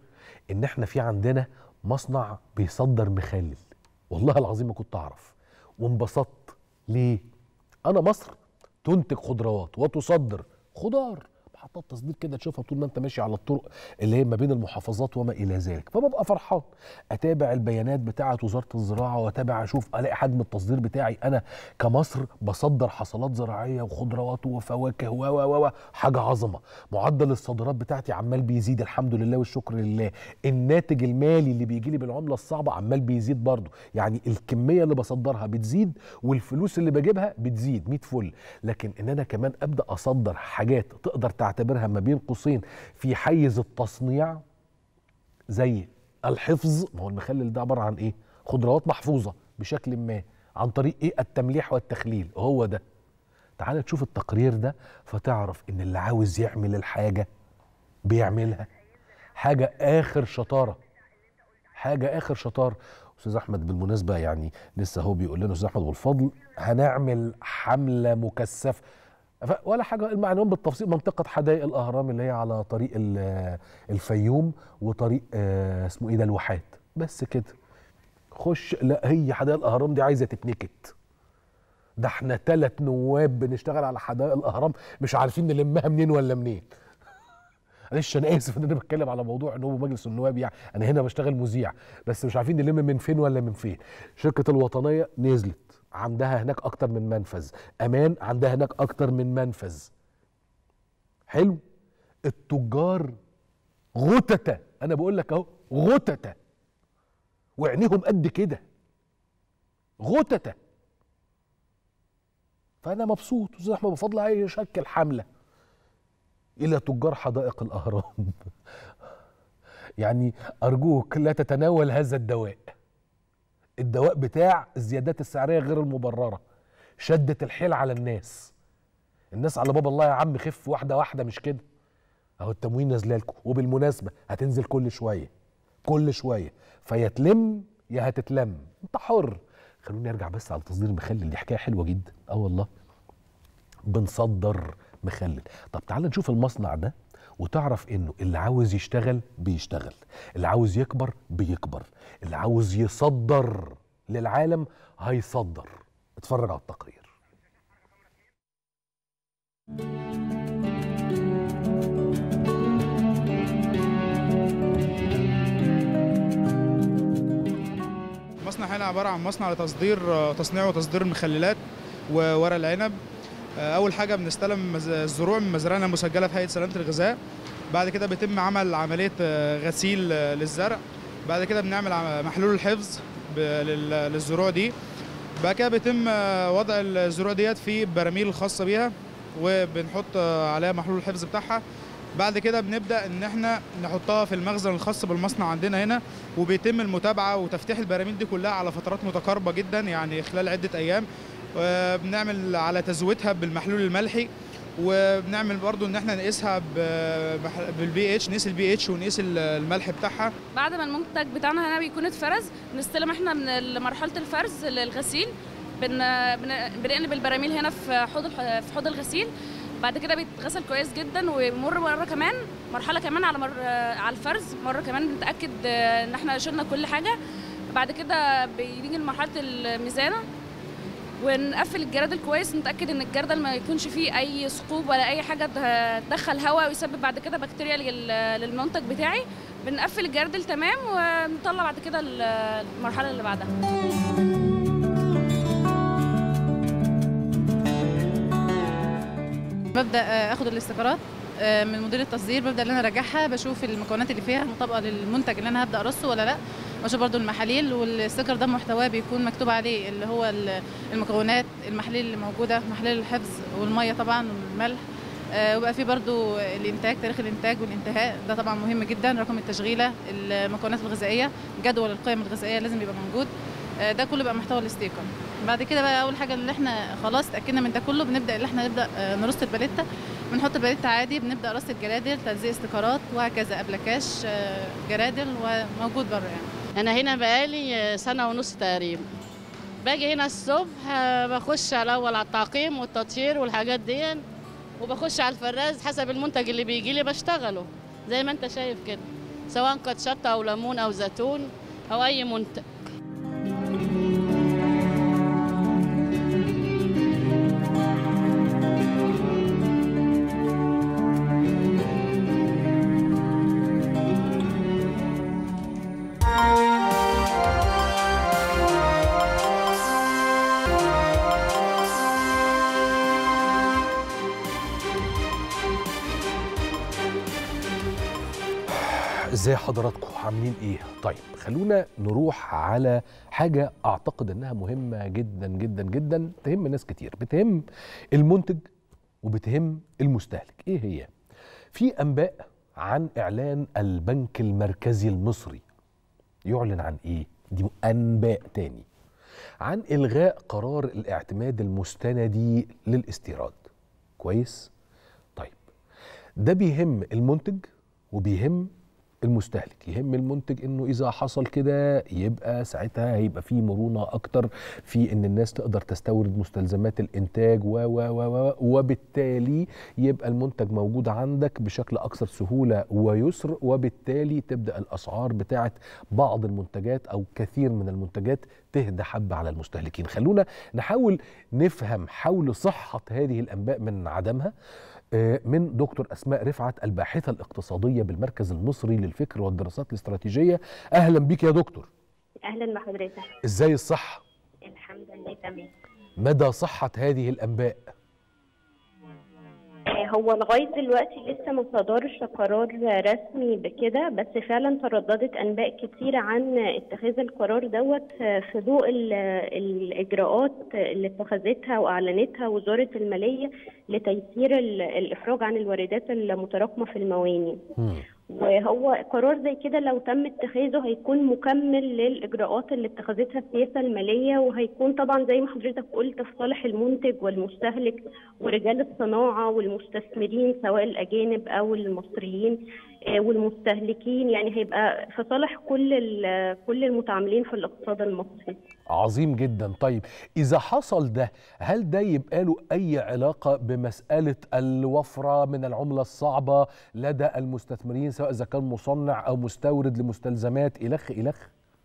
ان احنا في عندنا مصنع بيصدر مخلل. والله العظيم ما كنت اعرف وانبسطت. ليه؟ انا مصر تنتج خضروات وتصدر خضار، محطات تصدير كده تشوفها طول ما انت ماشي على الطرق اللي هي ما بين المحافظات وما الى ذلك، فببقى فرحان. اتابع البيانات بتاعه وزاره الزراعه واتابع اشوف الاقي حجم التصدير بتاعي انا كمصر بصدر حصلات زراعيه وخضروات وفواكه و حاجه عظمه. معدل الصادرات بتاعتي عمال بيزيد الحمد لله والشكر لله. الناتج المالي اللي بيجي لي بالعمله الصعبه عمال بيزيد برضه، يعني الكميه اللي بصدرها بتزيد والفلوس اللي بجيبها بتزيد 100 فل. لكن ان انا كمان ابدا اصدر حاجات تقدر تعتبرها ما بين قوسين في حيز التصنيع، زي الحفظ. ما هو المخلل ده عباره عن ايه؟ خضروات محفوظه بشكل ما عن طريق ايه؟ التمليح والتخليل. هو ده. تعال تشوف التقرير ده فتعرف ان اللي عاوز يعمل الحاجه بيعملها. حاجه اخر شطاره، حاجه اخر شطاره. استاذ احمد بالمناسبه يعني لسه هو بيقول لنا استاذ احمد والفضل هنعمل حمله مكثفه ولا حاجه. المعلومات بالتفصيل منطقه حدائق الاهرام اللي هي على طريق الفيوم وطريق اسمه ايه ده الواحات، بس كده. خش لا هي حدائق الاهرام دي عايزه تتنكت. ده احنا 3 نواب بنشتغل على حدائق الاهرام مش عارفين نلمها منين ولا منين. معلش انا اسف ان انا بتكلم على موضوع نواب مجلس النواب، يعني انا هنا بشتغل مذيع بس مش عارفين نلم من فين ولا من فين. شركه الوطنيه نزلت عندها هناك اكتر من منفذ، امان عندها هناك اكتر من منفذ. حلو. التجار غتتة، انا بقول لك اهو غتتة وعينيهم قد كده غتتة. فانا مبسوط استاذ احمد بفضل هيشكل حمله الى تجار حدائق الاهرام. يعني ارجوك لا تتناول هذا الدواء، الدواء بتاع الزيادات السعريه غير المبرره، شده الحيل على الناس على باب الله يا عم خف واحده واحده مش كده. اهو التموين نازله لكم، وبالمناسبه هتنزل كل شويه كل شويه، فيا تلم يا هتتلم انت حر. خلوني ارجع بس على تصدير المخلل، دي حكايه حلوه جدا. والله بنصدر مخلل. طب تعال نشوف المصنع ده وتعرف انه اللي عاوز يشتغل بيشتغل، اللي عاوز يكبر بيكبر، اللي عاوز يصدر للعالم هيصدر. اتفرج على التقرير. المصنع هنا عبارة عن مصنع تصنيع وتصدير المخللات وورق العنب. أول حاجة بنستلم الزروع من مزرعة مسجلة في هيئة سلامة الغذاء. بعد كده بيتم عمل عملية غسيل للزرع. بعد كده بنعمل محلول الحفظ للزروع دي. بعد كده بيتم وضع الزروع ديت في براميل الخاصة بيها وبنحط عليها محلول الحفظ بتاعها. بعد كده بنبدأ ان احنا نحطها في المخزن الخاص بالمصنع عندنا هنا، وبيتم المتابعة وتفتيح البراميل دي كلها على فترات متقاربة جدا، يعني خلال عدة ايام. وبنعمل على تزويدها بالمحلول الملحي، وبنعمل برضو ان احنا نقيسها بالبي اتش، نقيس البي اتش ونقيس الملح بتاعها. بعد ما المنتج بتاعنا هنا بيكون اتفرز بنستلم احنا من مرحله الفرز للغسيل. بنقلب البراميل هنا في حوض الغسيل. بعد كده بيتغسل كويس جدا، وبيمر مرحله كمان على الفرز مره كمان بنتاكد ان احنا شلنا كل حاجه. بعد كده بيجي لمرحله الميزانه ونقفل الجردل كويس، نتاكد ان الجردل ما يكونش فيه اي ثقوب ولا اي حاجه تدخل هواء ويسبب بعد كده بكتيريا للمنتج بتاعي. بنقفل الجردل تمام ونطلع بعد كده المرحله اللي بعدها. ببدا اخد الاستيكرات من مدير التصدير، ببدا ان انا اراجعها، بشوف المكونات اللي فيها مطابقه للمنتج اللي انا هبدا ارصه ولا لا، بشوف برضو المحاليل. والاستيكر ده محتواه بيكون مكتوب عليه اللي هو المكونات، المحاليل اللي موجوده، محاليل الحفظ والميه طبعا والملح. وبقى في برضو الانتاج، تاريخ الانتاج والانتهاء، ده طبعا مهم جدا. رقم التشغيله، المكونات الغذائيه، جدول القيم الغذائيه لازم يبقى موجود. ده كله بقى محتوى الاستيكر. بعد كده بقى اول حاجه اللي احنا خلاص اتاكدنا من ده كله، بنبدا اللي احنا نبدا نرص الباليتا. بنحط الباليتا عادي، بنبدا رص الجرادل، تلزيق استيكرات وهكذا، ابلكاش جرادل وموجود بره. يعني انا هنا بقالي سنه ونص تقريبا. باجي هنا الصبح بخش الاول على التعقيم والتطهير والحاجات دي، وبخش على الفراز حسب المنتج اللي بيجي لي بشتغله زي ما انت شايف كده. سواء كانت شطة أو ليمون أو زيتون أو أي منتج. ازاي حضراتكم عاملين ايه؟ طيب خلونا نروح على حاجه اعتقد انها مهمه جدا جدا جدا، تهم ناس كتير، بتهم المنتج وبتهم المستهلك. ايه هي؟ في انباء عن اعلان البنك المركزي المصري. يعلن عن ايه؟ دي انباء تاني عن الغاء قرار الاعتماد المستندي للاستيراد. كويس؟ طيب ده بيهم المنتج وبيهم المستهلك. يهم المنتج انه اذا حصل كده يبقى ساعتها هيبقى في مرونه اكتر في ان الناس تقدر تستورد مستلزمات الانتاج وبالتالي يبقى المنتج موجود عندك بشكل اكثر سهوله ويسر، وبالتالي تبدا الاسعار بتاعه بعض المنتجات او كثير من المنتجات تهدى حبه على المستهلكين. خلونا نحاول نفهم حول صحه هذه الانباء من عدمها من دكتور أسماء رفعت، الباحثة الاقتصادية بالمركز المصري للفكر والدراسات الاستراتيجية. أهلا بك يا دكتور. أهلا بحضرتك. إزاي الصحة؟ الحمد لله تمام. مدى صحة هذه الأنباء؟ هو لغاية دلوقتي لسه ما صدرش قرار رسمي بكده، بس فعلا ترددت أنباء كتيرة عن اتخاذ القرار دوت في ضوء الإجراءات اللي اتخذتها وأعلنتها وزارة المالية لتيسير الإخراج عن الواردات المتراكمة في المواني. وهو قرار زي كده لو تم اتخاذه هيكون مكمل للإجراءات اللي اتخذتها السياسة المالية، وهيكون طبعا زي ما حضرتك قلت في صالح المنتج والمستهلك ورجال الصناعة والمستثمرين سواء الأجانب أو المصريين والمستهلكين، يعني هيبقى في صالح كل المتعاملين في الاقتصاد المصري. عظيم جدا. طيب إذا حصل ده، هل ده يبقى له أي علاقة بمسألة الوفرة من العملة الصعبة لدى المستثمرين سواء إذا كان مصنع أو مستورد لمستلزمات إلخ؟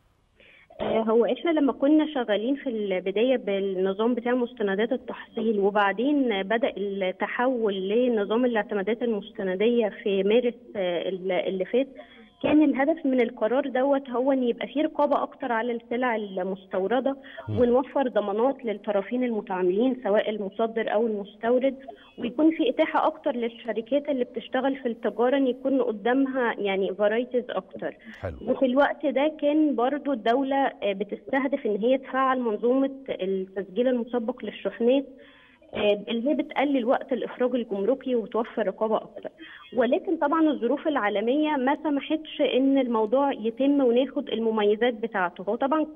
هو احنا لما كنا شغالين في البداية بالنظام بتاع مستندات التحصيل وبعدين بدأ التحول لنظام الاعتمادات المستندية في مارس اللي فات، كان الهدف من القرار دوت هو ان يبقى فيه رقابه اكتر على السلع المستورده ونوفر ضمانات للطرفين المتعاملين سواء المصدر او المستورد، ويكون في اتاحه اكتر للشركات اللي بتشتغل في التجاره ان يكون قدامها يعني فرايتيز اكتر. حلو. وفي الوقت ده كان برضو الدوله بتستهدف ان هي تفعل منظومه التسجيل المسبق للشحنات اللي هي بتقلل وقت الإخراج الجمركي وتوفر رقابة أكتر، ولكن طبعا الظروف العالمية ما سمحتش إن الموضوع يتم وناخد المميزات بتاعته. هو طبعا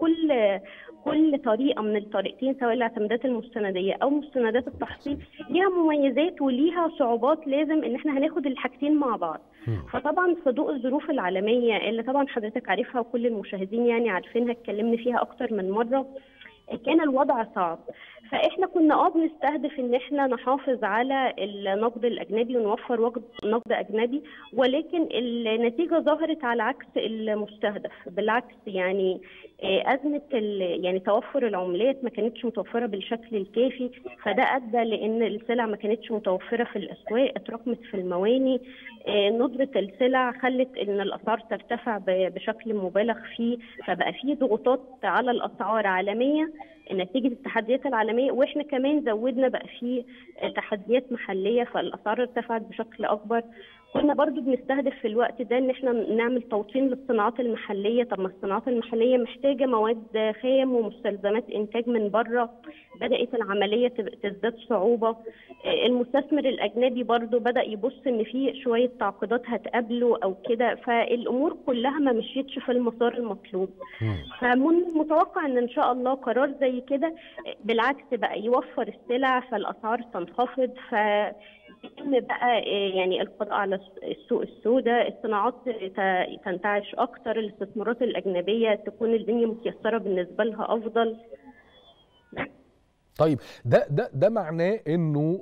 كل طريقة من الطريقتين سواء الاعتمادات المستندية أو مستندات التحصيل ليها مميزات وليها صعوبات، لازم إن احنا هناخد الحاجتين مع بعض. فطبعا في ضوء الظروف العالمية اللي طبعا حضرتك عارفها وكل المشاهدين يعني عارفينها، اتكلمنا فيها أكتر من مرة، كان الوضع صعب. فاحنا كنا بنستهدف ان احنا نحافظ على النقد الاجنبي ونوفر نقد اجنبي، ولكن النتيجه ظهرت على عكس المستهدف. بالعكس يعني ازمه يعني توفر العملات ما كانتش متوفره بالشكل الكافي، فده ادى لان السلع ما كانتش متوفره في الاسواق، اتراكمت في المواني. ندره السلع خلت ان الاسعار ترتفع بشكل مبالغ فيه، فبقى فيه ضغوطات على الاسعار عالميه نتيجه التحديات العالميه، واحنا كمان زودنا بقى فيه تحديات محليه فالاسعار ارتفعت بشكل اكبر. كنا برضو بنستهدف في الوقت ده ان احنا نعمل توطين للصناعات المحليه. طب ما الصناعات المحليه محتاجه مواد خام ومستلزمات انتاج من بره، بدات العمليه تزداد صعوبه. المستثمر الاجنبي برضو بدا يبص ان في شويه تعقيدات هتقابله او كده، فالامور كلها ما مشيتش في المسار المطلوب. فمن المتوقع ان شاء الله قرار زي كده بالعكس بقى يوفر السلع فالاسعار تنخفض، يتم بقى يعني القضاء على السوق السوداء، الصناعات تنتعش اكتر، الاستثمارات الاجنبيه تكون الدنيا متيسره بالنسبه لها افضل. طيب ده معناه انه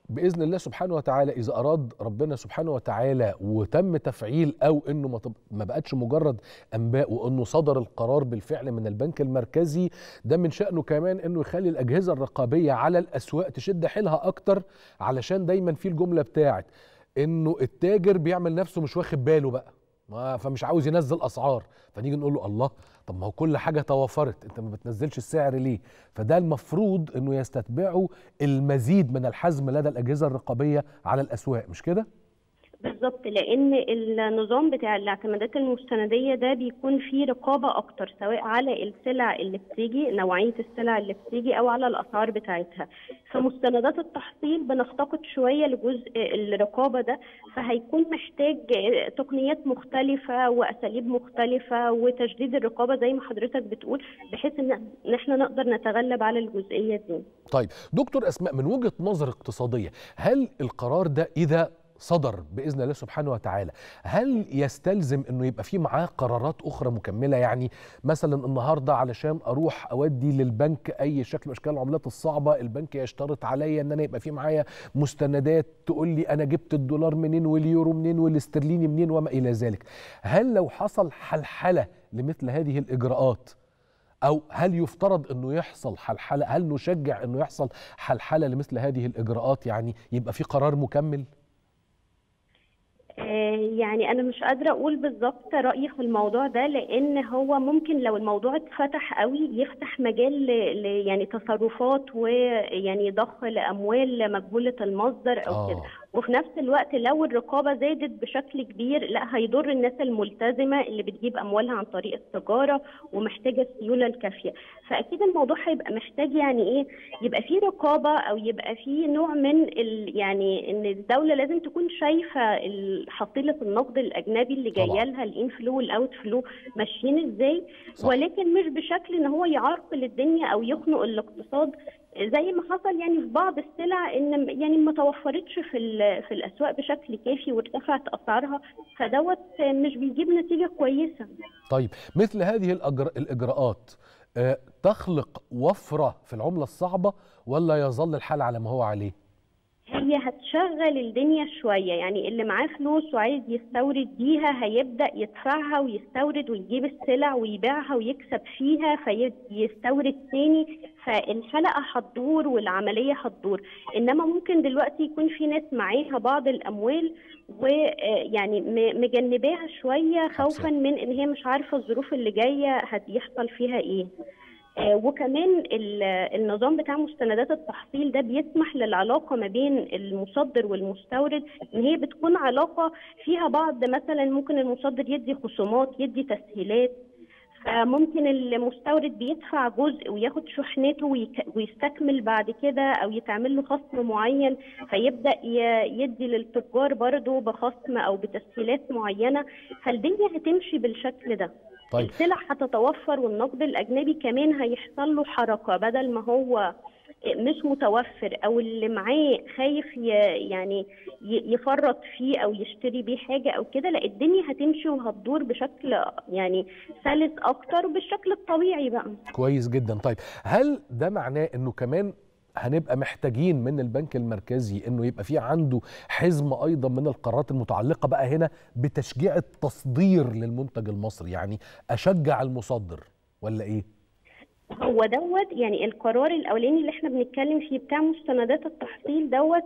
باذن الله سبحانه وتعالى اذا اراد ربنا سبحانه وتعالى وتم تفعيل، او انه ما بقتش مجرد انباء وانه صدر القرار بالفعل من البنك المركزي، ده من شأنه كمان انه يخلي الاجهزه الرقابيه على الاسواق تشد حيلها اكتر، علشان دايما في الجمله بتاعت انه التاجر بيعمل نفسه مش واخد باله بقى، فمش عاوز ينزل اسعار، فنيجي نقول له الله، طب ما هو كل حاجه توفرت، انت ما بتنزلش السعر ليه؟ فده المفروض انه يستتبعوا المزيد من الحزم لدى الاجهزه الرقابيه على الاسواق، مش كده؟ بالظبط، لان النظام بتاع الاعتمادات المستنديه ده بيكون فيه رقابه اكتر، سواء على السلع اللي بتيجي، نوعيه السلع اللي بتيجي، او على الاسعار بتاعتها. فمستندات التحصيل بنفتقد شويه لجزء الرقابه ده، فهيكون محتاج تقنيات مختلفه واساليب مختلفه وتشديد الرقابه زي ما حضرتك بتقول، بحيث ان احنا نقدر نتغلب على الجزئيه دي. طيب دكتور اسماء، من وجهه نظر اقتصاديه، هل القرار ده اذا صدر بإذن الله سبحانه وتعالى هل يستلزم أنه يبقى فيه معاه قرارات أخرى مكملة؟ يعني مثلا النهاردة علشان أروح أودي للبنك أي شكل من أشكال العملات الصعبة، البنك يشترط عليا أن أنا يبقى فيه معايا مستندات تقول لي أنا جبت الدولار منين واليورو منين والاسترليني منين وما إلى ذلك. هل لو حصل حلحلة لمثل هذه الإجراءات، أو هل يفترض أنه يحصل حلحلة، هل نشجع أنه يحصل حلحلة لمثل هذه الإجراءات، يعني يبقى فيه قرار مكمل؟ يعني أنا مش قادرة أقول بالظبط رأيي في الموضوع ده، لأن هو ممكن لو الموضوع اتفتح قوي يفتح مجال يعني تصرفات ويعني ضخ لأموال مجهولة المصدر أو كده، وفي نفس الوقت لو الرقابة زادت بشكل كبير لا هيضر الناس الملتزمة اللي بتجيب أموالها عن طريق التجارة ومحتاجة السيولة الكافية. فأكيد الموضوع هيبقى محتاج يعني إيه، يبقى فيه رقابة أو يبقى فيه نوع من يعني إن الدولة لازم تكون شايفة حصيلة النقد الأجنبي اللي جاية لها، الإن فلو والأوت فلو ماشيين إزاي، ولكن مش بشكل إن هو يعرقل الدنيا أو يخنق الاقتصاد زي ما حصل يعني في بعض السلع ان يعني ما توفرتش في الاسواق بشكل كافي وارتفعت اسعارها، فدوت مش بيجيب نتيجه كويسه. طيب مثل هذه الاجراءات تخلق وفره في العمله الصعبه ولا يظل الحال على ما هو عليه؟ هي هتشغل الدنيا شويه، يعني اللي معاه فلوس وعايز يستورد بيها هيبدا يدفعها ويستورد ويجيب السلع ويبيعها ويكسب فيها فيستورد تاني، فالحلقه هتدور والعمليه هتدور. انما ممكن دلوقتي يكون في ناس معاها بعض الاموال ويعني مجنباها شويه خوفا من ان هي مش عارفه الظروف اللي جايه هيحصل فيها ايه. وكمان النظام بتاع مستندات التحصيل ده بيسمح للعلاقه ما بين المصدر والمستورد ان هي بتكون علاقه فيها بعض، مثلا ممكن المصدر يدي خصومات يدي تسهيلات، فممكن المستورد بيدفع جزء وياخد شحنته ويستكمل بعد كده، او يتعمل له خصم معين فيبدا يدي للتجار برضه بخصم او بتسهيلات معينه، فالدنيا هتمشي بالشكل ده. طيب. السلع هتتوفر والنقد الاجنبي كمان هيحصل له حركه، بدل ما هو مش متوفر او اللي معاه خايف يعني يفرط فيه او يشتري بيه حاجه او كده، لا الدنيا هتمشي وهتدور بشكل يعني سلس اكتر بالشكل الطبيعي بقى. كويس جدا. طيب هل ده معناه انه كمان هنبقى محتاجين من البنك المركزي انه يبقى في عنده حزم ايضا من القرارات المتعلقه بقى هنا بتشجيع التصدير للمنتج المصري، يعني اشجع المصدر ولا ايه؟ هو دوت يعني القرار الاولاني اللي احنا بنتكلم فيه بتاع مستندات التحصيل دوت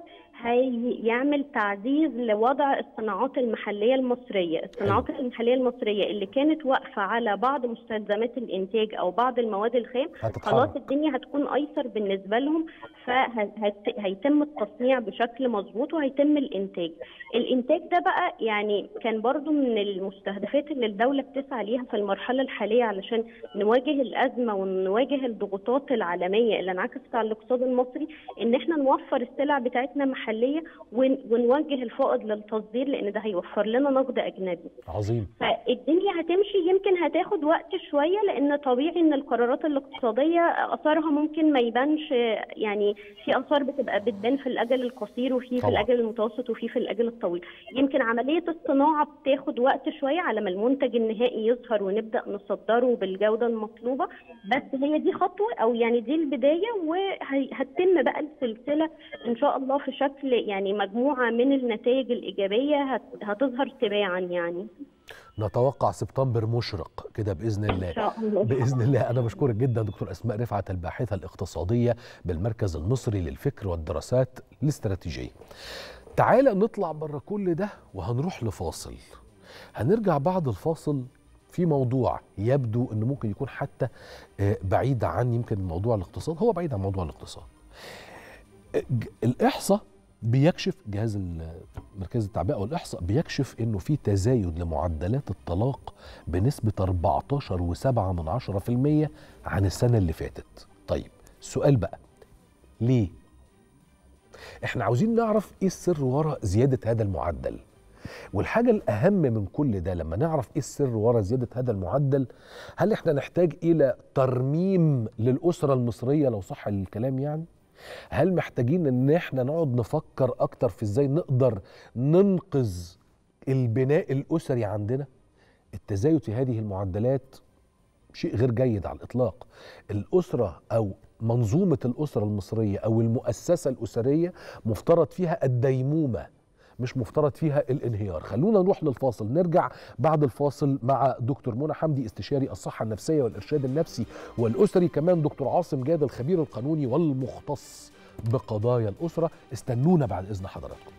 هيعمل تعزيز لوضع الصناعات المحليه المصريه، الصناعات المحليه المصريه اللي كانت واقفه على بعض مستلزمات الانتاج او بعض المواد الخام، خلاص الدنيا هتكون ايسر بالنسبه لهم، فهيتم التصنيع بشكل مظبوط وهيتم الانتاج. الانتاج ده بقى يعني كان برضو من المستهدفات اللي الدوله بتسعى ليها في المرحله الحاليه علشان نواجه الازمه ونواجه الضغوطات العالميه اللي انعكست على الاقتصاد المصري، ان احنا نوفر السلع بتاعتنا محليه ونوجه الفائض للتصدير، لان ده هيوفر لنا نقد اجنبي. عظيم. فالدنيا هتمشي، يمكن هتاخد وقت شويه لان طبيعي ان القرارات الاقتصاديه اثارها ممكن ما يبانش، يعني في اثار بتبان في الاجل القصير وفي الاجل المتوسط وفي الاجل الطويل. يمكن عمليه الصناعه بتاخد وقت شويه على ما المنتج النهائي يظهر ونبدا نصدره بالجوده المطلوبه، بس هي دي خطوه او يعني دي البدايه، وهتتم بقى السلسله ان شاء الله في شكل شكل يعني مجموعة من النتائج الإيجابية هتظهر تباعا يعني. نتوقع سبتمبر مشرق كده بإذن الله. إن شاء الله. بإذن الله. أنا بشكرك جدا دكتور أسماء رفعت، الباحثة الاقتصادية بالمركز المصري للفكر والدراسات الاستراتيجية. تعالى نطلع بره كل ده وهنروح لفاصل. هنرجع بعد الفاصل في موضوع يبدو أنه ممكن يكون حتى بعيد عن يمكن موضوع الاقتصاد، هو بعيد عن موضوع الاقتصاد. الإحصاء بيكشف، جهاز مركز التعبئة والإحصاء بيكشف أنه في تزايد لمعدلات الطلاق بنسبة 14.7% عن السنة اللي فاتت. طيب السؤال بقى ليه؟ احنا عاوزين نعرف ايه السر وراء زيادة هذا المعدل، والحاجة الأهم من كل ده لما نعرف ايه السر وراء زيادة هذا المعدل، هل احنا نحتاج إلى ترميم للأسرة المصرية لو صح الكلام يعني؟ هل محتاجين ان احنا نقعد نفكر اكتر في ازاي نقدر ننقذ البناء الاسري عندنا؟ التزايد في هذه المعدلات شيء غير جيد على الاطلاق. الاسره او منظومه الاسره المصريه او المؤسسه الاسريه مفترض فيها الديمومه، مش مفترض فيها الانهيار. خلونا نروح للفاصل، نرجع بعد الفاصل مع دكتور منى حمدي استشاري الصحة النفسية والإرشاد النفسي والأسري، كمان دكتور عاصم جاد الخبير القانوني والمختص بقضايا الأسرة. استنونا بعد إذن حضراتكم.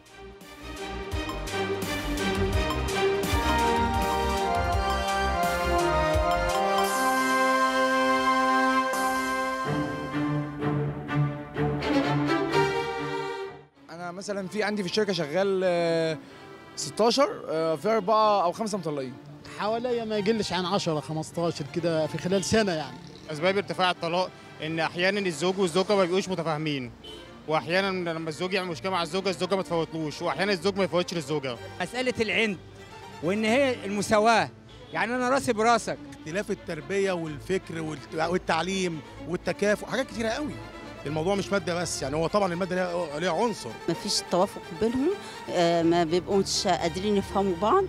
مثلا في عندي في الشركه شغال 16 في 4 أو 5 مطلقين، حوالي ما يقلش عن 10 15 كده في خلال سنه يعني. اسباب ارتفاع الطلاق ان احيانا الزوج والزوجه ما بيبقوش متفاهمين، واحيانا لما الزوج يعمل مشكله مع الزوجه ما تفوتلوش، واحيانا الزوج ما يفوتش للزوجه. مساله العند وان هي المساواه، يعني انا راسي براسك. اختلاف التربيه والفكر والتعليم والتكافؤ، حاجات كتيره قوي. الموضوع مش ماده بس، يعني هو طبعا الماده ليها عنصر. مفيش توافق بينهم، ما بيبقوش قادرين يفهموا بعض.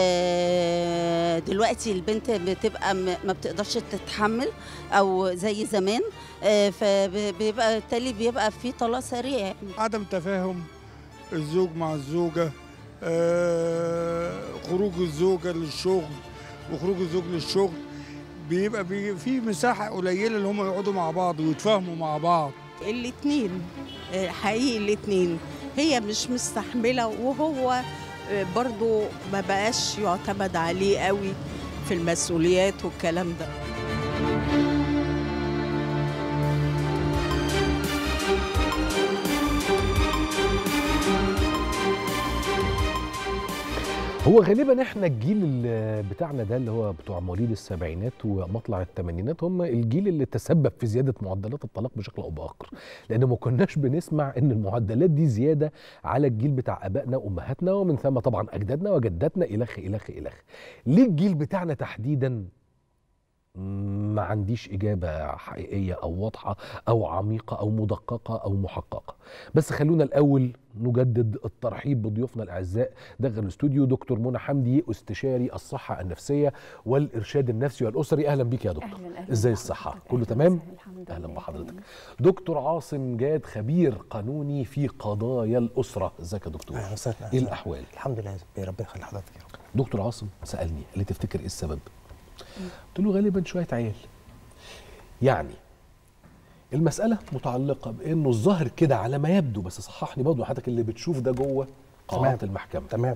دلوقتي البنت بتبقى ما بتقدرش تتحمل او زي زمان، فبيبقى بالتالي بيبقى في طلاق سريع يعني. عدم تفاهم الزوج مع الزوجه، خروج الزوجه للشغل وخروج الزوج للشغل، بيبقى في مساحه قليله اللي هم يقعدوا مع بعض ويتفاهموا مع بعض. الاتنين حقيقي، الاتنين هي مش مستحملة وهو برضو ما بقاش يعتمد عليه قوي في المسؤوليات والكلام ده. هو غالبا احنا الجيل بتاعنا ده اللي هو بتوع مواليد السبعينات ومطلع الثمانينات هم الجيل اللي تسبب في زياده معدلات الطلاق بشكل او باخر، لان ما كناش بنسمع ان المعدلات دي زياده على الجيل بتاع ابائنا وامهاتنا ومن ثم طبعا اجدادنا وجداتنا الخ الخ الخ. ليه الجيل بتاعنا تحديدا؟ ما عنديش إجابة حقيقية أو واضحة أو عميقة أو مدققة أو محققة، بس خلونا الأول نجدد الترحيب بضيوفنا الأعزاء داخل الاستوديو. دكتور منى حمدي استشاري الصحة النفسية والإرشاد النفسي والأسري، أهلا بيك يا دكتور. إزاي الصحة؟ كله تمام؟ أهلا بحضرتك. دكتور عاصم جاد خبير قانوني في قضايا الأسرة، ازيك يا دكتور؟ أهلا وسهلا. إيه الأحوال؟ الحمد لله، ربنا يخلي حضرتك يا رب. دكتور عاصم سألني قال لي تفتكر إيه السبب؟ قلت له غالبا شويه عيال. يعني المساله متعلقه بانه الظاهر كده على ما يبدو، بس صححني برضه حضرتك اللي بتشوف ده جوه قاعات المحكمه. تمام.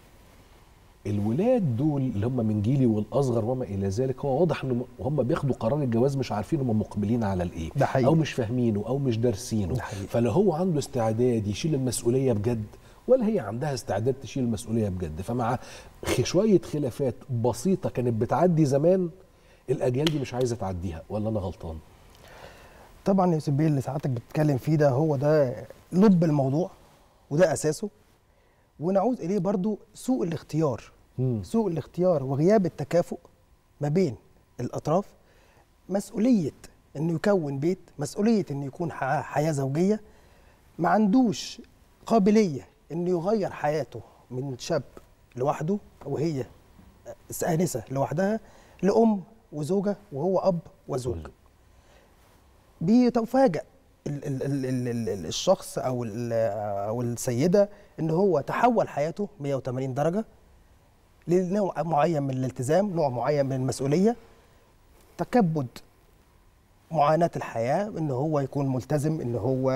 الولاد دول اللي هم من جيلي والاصغر وما الى ذلك، هو واضح ان هم بياخدوا قرار الجواز مش عارفين هم مقبلين على الايه، ده حقيقي. او مش فاهمينه او مش دارسينه، فلا هو عنده استعداد يشيل المسؤوليه بجد ولا هي عندها استعداد تشيل المسؤوليه بجد. فمع شويه خلافات بسيطه كانت بتعدي زمان، الاجيال دي مش عايزه تعديها، ولا انا غلطان؟ طبعا يا سيدي اللي سعادتك بتتكلم فيه ده هو ده لب الموضوع وده اساسه، ونعود اليه برضو سوء الاختيار. سوء الاختيار وغياب التكافؤ ما بين الاطراف، مسؤوليه انه يكون بيت، مسؤوليه انه يكون حياه زوجيه، ما عندوش قابليه انه يغير حياته من شاب لوحده وهي آنسة لوحدها لأم وزوجة وهو أب وزوج. بيتفاجأ الشخص او السيده ان هو تحول حياته 180 درجه لنوع معين من الالتزام، نوع معين من المسؤوليه، تكبد معاناه الحياه، ان هو يكون ملتزم، ان هو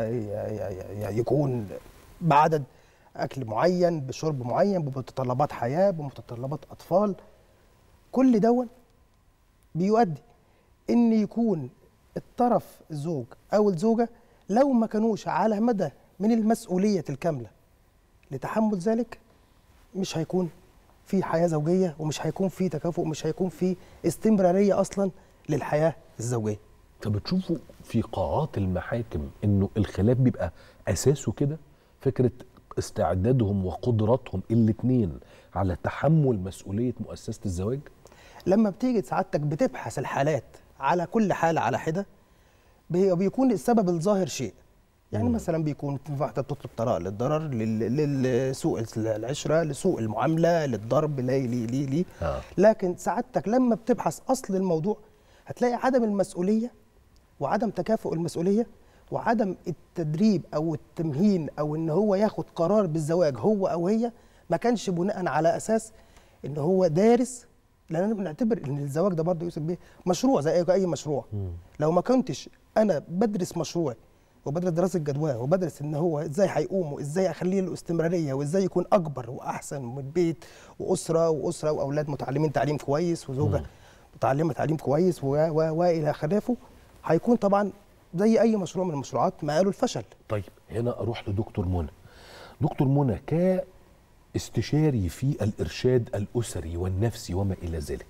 يكون بعدد اكل معين، بشرب معين، بمتطلبات حياه، بمتطلبات اطفال. كل دون بيؤدي ان يكون الطرف الزوج او الزوجه لو ما كانوش على مدى من المسؤوليه الكامله لتحمل ذلك، مش هيكون في حياه زوجيه، ومش هيكون في تكافؤ، ومش هيكون في استمراريه اصلا للحياه الزوجيه. طب بتشوفوا في قاعات المحاكم انه الخلاف بيبقى اساسه كده فكره استعدادهم وقدراتهم الاثنين على تحمل مسؤوليه مؤسسه الزواج؟ لما بتيجي سعادتك بتبحث الحالات على كل حاله على حده، بيكون السبب الظاهر شيء. يعني مثلا بيكون واحده بتطلب طلاق للضرر، لسوء العشره، لسوء المعامله، للضرب، ليه لكن سعادتك لما بتبحث اصل الموضوع هتلاقي عدم المسؤوليه وعدم تكافؤ المسؤوليه وعدم التدريب او التمهين او ان هو ياخد قرار بالزواج هو او هي ما كانش بناء على اساس ان هو دارس. لان بنعتبر ان الزواج ده برضه يوسف بيه مشروع زي اي مشروع. لو ما كنتش انا بدرس مشروع وبدرس دراسه جدواه وبدرس ان هو ازاي هيقوم وازاي اخليه له استمراريه وازاي يكون اكبر واحسن من بيت واسره واولاد متعلمين تعليم كويس وزوجه متعلمه تعليم كويس والى خلافه، هيكون طبعا زي اي مشروع من المشروعات مآله الفشل. طيب هنا اروح لدكتور منى. دكتور منى كاستشاري في الارشاد الاسري والنفسي وما الى ذلك،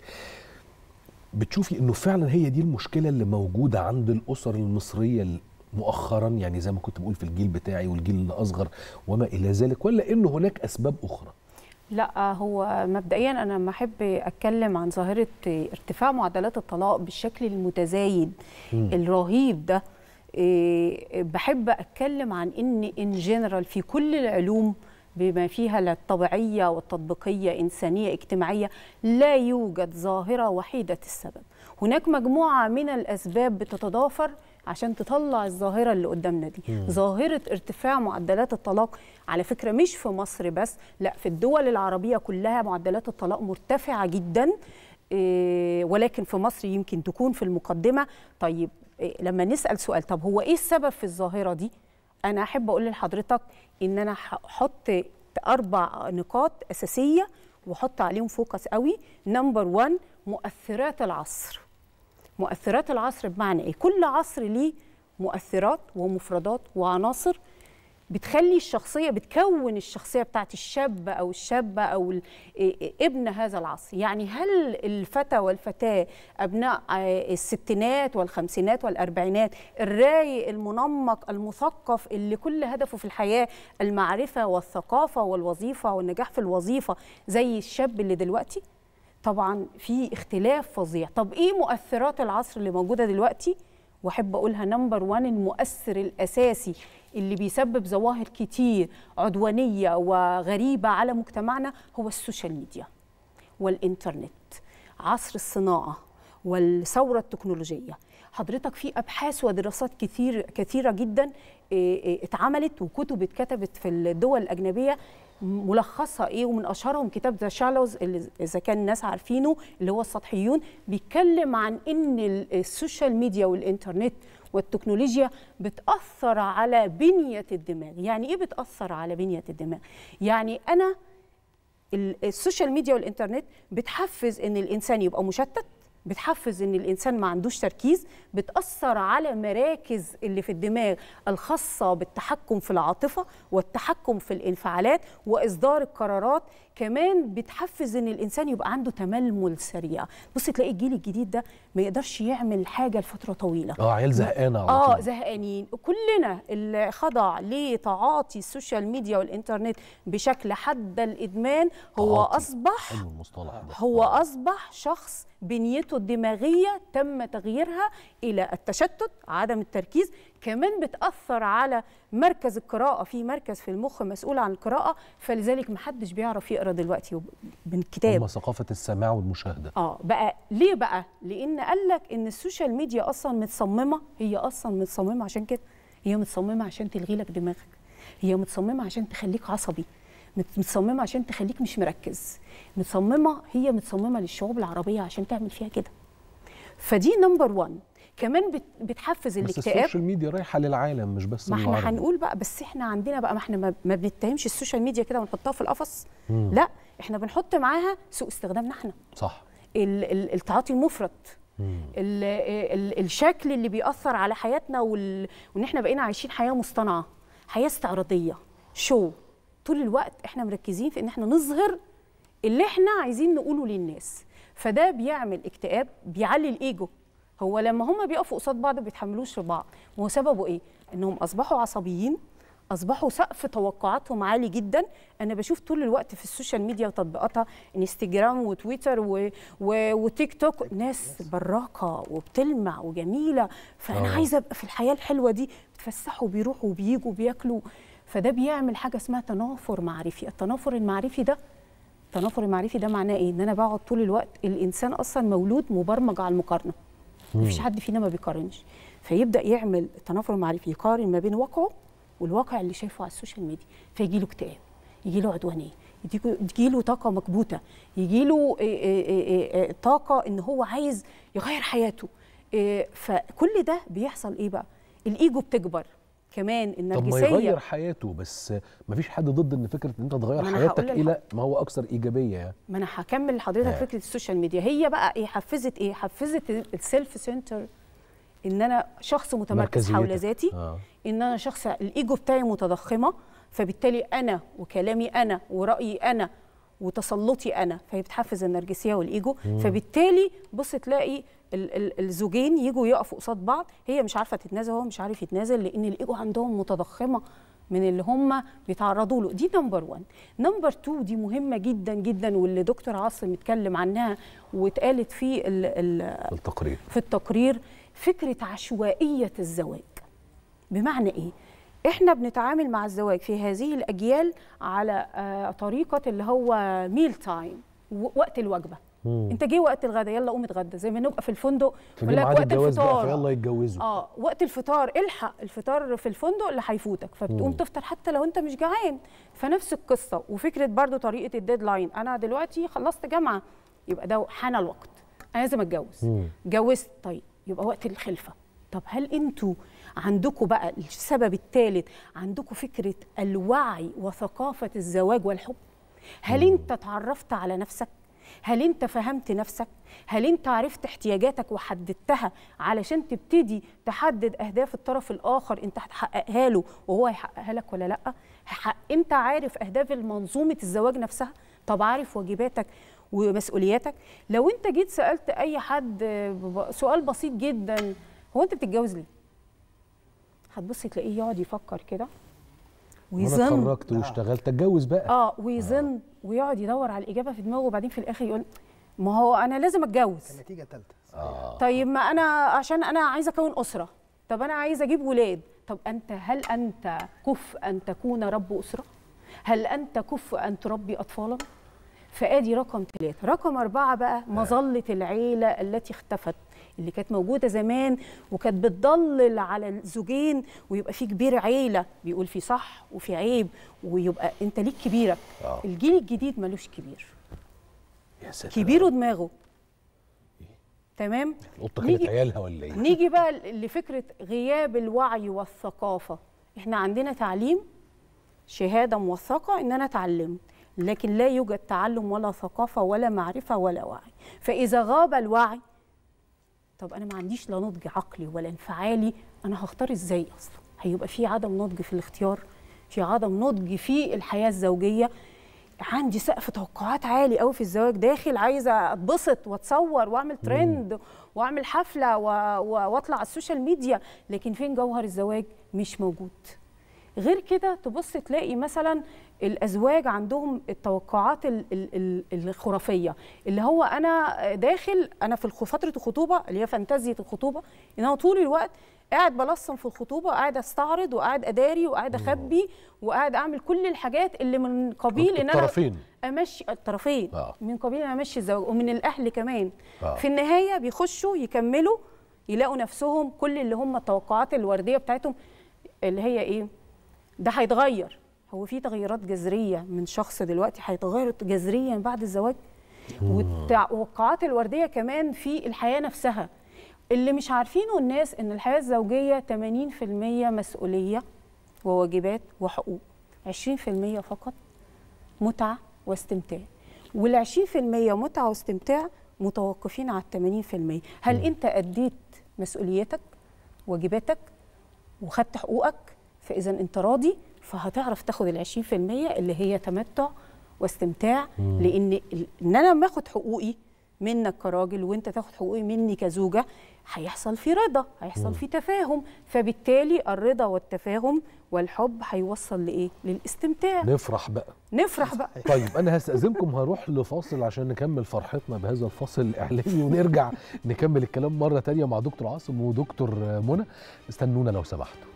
بتشوفي انه فعلا هي دي المشكله اللي موجوده عند الاسر المصريه مؤخرا، يعني زي ما كنت بقول في الجيل بتاعي والجيل الاصغر وما الى ذلك، ولا انه هناك اسباب اخرى؟ لا، هو مبدئيا انا ما احب اتكلم عن ظاهره ارتفاع معدلات الطلاق بالشكل المتزايد الرهيب ده. بحب اتكلم عن ان جنرال في كل العلوم بما فيها الطبيعيه والتطبيقيه انسانيه اجتماعيه لا يوجد ظاهره وحيده السبب. هناك مجموعه من الاسباب بتتضافر عشان تطلع الظاهره اللي قدامنا دي. ظاهره ارتفاع معدلات الطلاق على فكره مش في مصر بس، لا في الدول العربيه كلها معدلات الطلاق مرتفعه جدا، ولكن في مصر يمكن تكون في المقدمه. طيب لما نسال سؤال، طب هو ايه السبب في الظاهره دي؟ انا احب اقول لحضرتك ان انا هحط 4 نقاط اساسيه واحط عليهم فوكس قوي. نمبر 1 مؤثرات العصر. مؤثرات العصر بمعنى ايه؟ كل عصر ليه مؤثرات ومفردات وعناصر بتخلي الشخصيه، بتكون الشخصيه بتاعت الشاب او الشابه او ابن هذا العصر. يعني هل الفتى والفتاه ابناء الستينات والخمسينات والاربعينات الرايق المنمق المثقف اللي كل هدفه في الحياه المعرفه والثقافه والوظيفه والنجاح في الوظيفه زي الشاب اللي دلوقتي؟ طبعا في اختلاف فظيع. طب ايه مؤثرات العصر اللي موجوده دلوقتي؟ واحب اقولها نمبر 1 المؤثر الاساسي اللي بيسبب ظواهر كتير عدوانيه وغريبه على مجتمعنا هو السوشيال ميديا والانترنت، عصر الصناعه والثوره التكنولوجيه. حضرتك في ابحاث ودراسات كثيره جدا اتعملت وكتب اتكتبت في الدول الاجنبيه، ملخصها ايه؟ ومن اشهرهم كتاب ذا شالوز اللي اذا كان الناس عارفينه اللي هو السطحيون، بيتكلم عن ان السوشيال ميديا والانترنت والتكنولوجيا بتاثر على بنيه الدماغ. يعني ايه بتاثر على بنيه الدماغ؟ يعني انا السوشيال ميديا والانترنت بتحفز ان الانسان يبقى مشتت، بتحفز ان الانسان ما عندوش تركيز، بتاثر على مراكز اللي في الدماغ الخاصه بالتحكم في العاطفه والتحكم في الانفعالات واصدار القرارات. كمان بتحفز ان الانسان يبقى عنده تململ سريع. بص تلاقي الجيل الجديد ده ما يقدرش يعمل حاجه لفتره طويله، عيال زهقانه على طول. زهقانين. كلنا اللي خضع لتعاطي السوشيال ميديا والانترنت بشكل حد الادمان هو اصبح شخص بنيته الدماغيه تم تغييرها الى التشتت، عدم التركيز. كمان بتاثر على مركز القراءه، في مركز في المخ مسؤول عن القراءه، فلذلك محدش بيعرف يقرا بنقرا دلوقتي بالكتاب. هم ثقافه السماع والمشاهده. بقى ليه بقى؟ لان قال لك ان السوشيال ميديا اصلا متصممه، هي اصلا متصممه عشان كده. هي متصممه عشان تلغي لك دماغك، هي متصممه عشان تخليك عصبي، متصممه عشان تخليك مش مركز، هي متصممه للشعوب العربيه عشان تعمل فيها كده. فدي نمبر 1. كمان بتحفز الاكتئاب. بس السوشيال ميديا رايحه للعالم مش بس للعرب. ما احنا هنقول بقى، بس احنا عندنا بقى، ما احنا ما بنتهمش السوشيال ميديا كده ونحطها في القفص. لا، احنا بنحط معاها سوء استخدامنا احنا. صح. التعاطي المفرط، الشكل اللي بيأثر على حياتنا، وان احنا بقينا عايشين حياه مصطنعه، حياه استعراضيه، طول الوقت احنا مركزين في ان احنا نظهر اللي احنا عايزين نقوله للناس. فده بيعمل اكتئاب، بيعلي الايجو. هو لما هم بيقفوا قصاد بعض ما بيتحملوش لبعض، وهو سببه ايه؟ انهم اصبحوا عصبيين، اصبحوا سقف توقعاتهم عالي جدا. انا بشوف طول الوقت في السوشيال ميديا وتطبيقاتها، انستجرام وتويتر وتيك توك، ناس براقه وبتلمع وجميله، فانا عايزه ابقى في الحياه الحلوه دي. بيتفسحوا وبيروحوا وبييجوا وبياكلوا، فده بيعمل حاجه اسمها تنافر معرفي. التنافر المعرفي ده معناه ايه؟ ان انا بقعد طول الوقت، الانسان اصلا مولود مبرمج على المقارنه. مفيش حد فينا ما بيقارنش، فيبدا يعمل التنافر المعرفي، يقارن ما بين واقعه والواقع اللي شايفه على السوشيال ميديا، فيجي له اكتئاب، يجي له عدوانيه، يجي له طاقه مكبوته، يجي له طاقه ان هو عايز يغير حياته. فكل ده بيحصل ايه بقى؟ الايجو بتكبر، كمان النرجسيه. طب ما يغير حياته، بس ما فيش حد ضد ان فكره ان انت تغير حياتك الى ما هو اكثر ايجابيه يعني. ما انا هكمل لحضرتك فكره السوشيال ميديا. هي بقى ايه؟ حفزت السيلف سنتر، ان انا شخص متمركز حول ذاتي، ان انا شخص الايجو بتاعي متضخمه، فبالتالي انا وكلامي انا ورايي انا وتسلطي انا، فهي بتحفز النرجسيه والايجو. فبالتالي بص تلاقي الزوجين يجوا يقفوا قصاد بعض، هي مش عارفه تتنازل، هو مش عارف يتنازل، لان الايجو عندهم متضخمه من اللي هم بيتعرضوا له. دي نمبر 1. نمبر 2 دي مهمه جدا جدا، واللي دكتور عاصم اتكلم عنها واتقالت في التقرير، فكره عشوائيه الزواج. بمعنى ايه؟ احنا بنتعامل مع الزواج في هذه الاجيال على طريقه اللي هو ميل تايم، وقت الوجبه. انت جه وقت الغداء، يلا قوم اتغدى، زي ما نبقى في الفندق يقول لك وقت الفطار يلا يتجوزوا. وقت الفطار، الحق الفطار في الفندق اللي هيفوتك، فبتقوم تفطر حتى لو انت مش جعان. فنفس القصه. وفكره برضو طريقه الديدلاين، انا دلوقتي خلصت جامعه، يبقى ده حان الوقت، انا لازم اتجوز. اتجوزت، طيب يبقى وقت الخلفه. طب هل انتوا عندكم بقى السبب الثالث، عندكم فكره الوعي وثقافه الزواج والحب؟ هل انت اتعرفت على نفسك؟ هل انت فهمت نفسك؟ هل انت عرفت احتياجاتك وحددتها علشان تبتدي تحدد اهداف الطرف الاخر انت هتحققها له وهو هيحققها لك ولا لا؟ انت عارف اهداف منظومه الزواج نفسها؟ طب عارف واجباتك ومسؤولياتك؟ لو انت جيت سالت اي حد سؤال بسيط جدا، هو انت بتتجوز ليه؟ هتبص تلاقيه يقعد يفكر كده ويظن انا اتخرجت واشتغلت اتجوز بقى. ويظن ويقعد يدور على الاجابه في دماغه، وبعدين في الاخر يقول ما هو انا لازم اتجوز. النتيجه ثالثه. طيب ما انا عشان انا عايزه اكون اسره، طب انا عايزه اجيب ولاد، طب هل انت كفء ان تكون رب اسره؟ هل انت كفء ان تربي اطفالا؟ فادي رقم 3. رقم 4 بقى مظله العيله التي اختفت، اللي كانت موجوده زمان وكانت بتضلل على الزوجين، ويبقى في كبير عيله بيقول في صح وفي عيب، ويبقى انت ليك كبيرك. الجيل الجديد ملوش كبير، يا ساتر، كبيره دماغه. تمام. القطه كانت عيالها ولا ايه؟ نيجي بقى لفكره غياب الوعي والثقافه. احنا عندنا تعليم، شهاده موثقه ان انا اتعلمت، لكن لا يوجد تعلم ولا ثقافه ولا معرفه ولا وعي. فاذا غاب الوعي، طب انا ما عنديش لا نضج عقلي ولا انفعالي، انا هختار ازاي اصلا؟ هيبقى في عدم نضج في الاختيار، في عدم نضج في الحياه الزوجيه. عندي سقف توقعات عالي قوي في الزواج، داخل عايزه اتبسط واتصور واعمل ترند واعمل حفله واطلع على السوشيال ميديا، لكن فين جوهر الزواج؟ مش موجود. غير كده تبص تلاقي مثلا الازواج عندهم التوقعات الخرافيه، اللي هو انا داخل انا في فتره الخطوبه اللي هي فانتازيه الخطوبه، ان انا طول الوقت قاعد بلصم في الخطوبه، وقاعد استعرض، وقاعد اداري، وقاعد اخبي، وقاعد اعمل كل الحاجات اللي من قبيل ان انا امشي الطرفين، من قبيل ان انا امشي الزواج، ومن الاهل كمان. في النهايه بيخشوا يكملوا يلاقوا نفسهم كل اللي هم التوقعات الورديه بتاعتهم اللي هي ايه؟ ده هيتغير. هو في تغيرات جذريه من شخص دلوقتي هيتغير جذريا بعد الزواج؟ والتوقعات الورديه كمان في الحياه نفسها. اللي مش عارفينه الناس ان الحياه الزوجيه 80% مسؤوليه وواجبات وحقوق، 20% فقط متعه واستمتاع. وال20% متعه واستمتاع متوقفين على 80%. هل انت اديت مسؤوليتك واجباتك وخدت حقوقك؟ فاذا انت راضي فهتعرف تاخد ال20% اللي هي تمتع واستمتاع. لان انا لما اخد حقوقي منك كراجل وانت تاخد حقوقي مني كزوجه، هيحصل في رضا، هيحصل في تفاهم، فبالتالي الرضا والتفاهم والحب هيوصل لايه؟ للاستمتاع. نفرح بقى. طيب انا هستأذنكم، هروح لفاصل عشان نكمل فرحتنا بهذا الفصل الاعلامي، ونرجع نكمل الكلام مره تانية مع دكتور عاصم ودكتور منى. استنونا لو سمحتوا.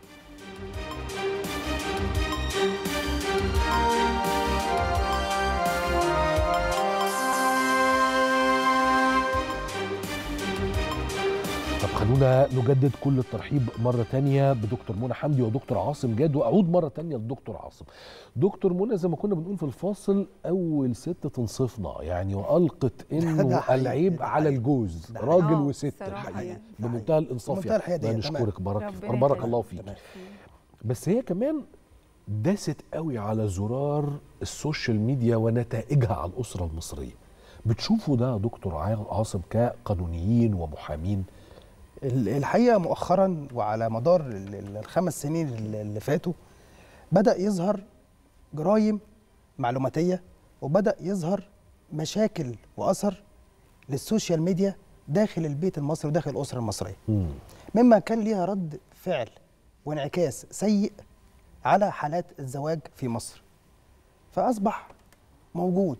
خلونا نجدد كل الترحيب مرة تانية بدكتور منى حمدي ودكتور عاصم جاد، وأعود مرة تانية للدكتور عاصم. دكتور منى، زي ما كنا بنقول في الفاصل، أول ست تنصفنا يعني، وألقت إنه العيب على الجوز، راجل وست الحقيقة، بمنتهى الإنصاف يعني. نشكرك، بارك الله فيك. بس هي كمان داست قوي على زرار السوشيال ميديا ونتائجها على الأسرة المصرية. بتشوفوا ده يا دكتور عاصم كقانونيين ومحامين؟ الحقيقه مؤخرا وعلى مدار ال5 سنين اللي فاتوا بدأ يظهر جرائم معلوماتيه، وبدأ يظهر مشاكل واثر للسوشيال ميديا داخل البيت المصري وداخل الاسره المصريه، مما كان ليها رد فعل وانعكاس سيء على حالات الزواج في مصر. فاصبح موجود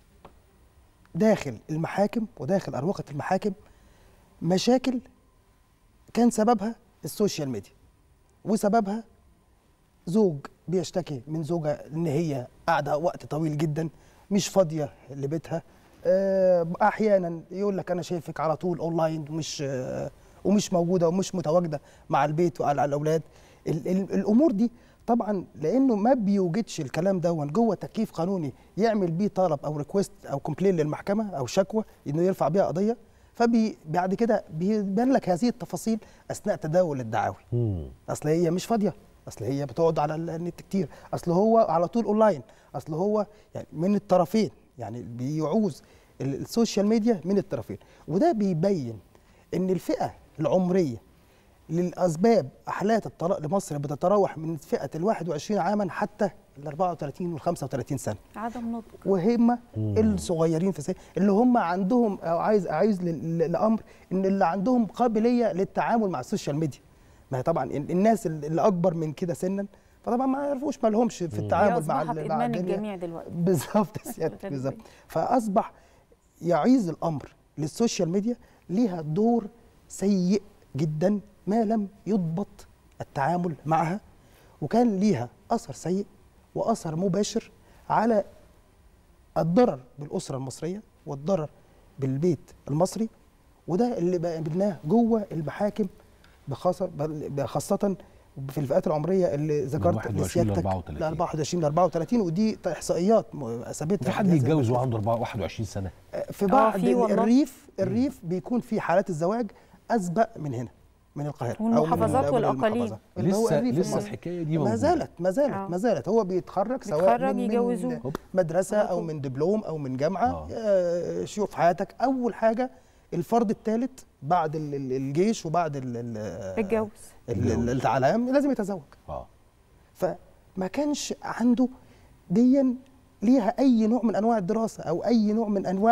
داخل المحاكم وداخل اروقه المحاكم مشاكل كان سببها السوشيال ميديا، وسببها زوج بيشتكي من زوجة ان هي قاعده وقت طويل جدا مش فاضيه لبيتها، احيانا يقول لك انا شايفك على طول اونلاين ومش موجوده ومش متواجده مع البيت وعلى الاولاد. الامور دي طبعا لانه ما بيوجدش الكلام ده جوه تكييف قانوني يعمل بيه طلب او ريكويست او كومبلين للمحكمه او شكوى انه يرفع بيها قضيه، فبعد كده بيبان لك هذه التفاصيل اثناء تداول الدعاوي. اصل هي مش فاضيه، اصل هي بتقعد على النت كتير، اصل هو على طول اونلاين، اصل هو يعني من الطرفين، يعني بيعوز السوشيال ميديا من الطرفين. وده بيبين ان الفئه العمريه للاسباب حالات الطلاق لمصر بتتراوح من فئه ال21 عاما حتى ال34 وال35 سنه. عدم نضج. وهم الصغيرين في السن اللي هم عندهم عايز لامر ان اللي عندهم قابليه للتعامل مع السوشيال ميديا. ما هي طبعا الناس اللي اكبر من كده سنا فطبعا ما يعرفوش، ما لهمش في التعامل مع ادمان الجميع دلوقتي. بالظبط بالظبط. فاصبح يعيز الامر للسوشيال ميديا ليها دور سيء جدا ما لم يضبط التعامل معها، وكان ليها اثر سيء واثر مباشر على الضرر بالاسره المصريه والضرر بالبيت المصري. وده اللي قابلناه جوه المحاكم خاصه في الفئات العمريه اللي ذكرت لسيادتك، ل 24 ل 34، ودي احصائيات ثابته. في حد يتجوز وعنده 21 سنه؟ في بعض الريف بيكون في حالات الزواج اسبق من هنا، من القاهره والمحافظات والاقاليم. لسه الحكايه دي موجوده. ما زالت هو بيتخرج سواء من مدرسه او من دبلوم او من جامعه. شوف حياتك، اول حاجه الفرد الثالث بعد الجيش وبعد الجواز العلام لازم يتزوج. فما كانش عنده ديا ليها اي نوع من انواع الدراسه او اي نوع من انواع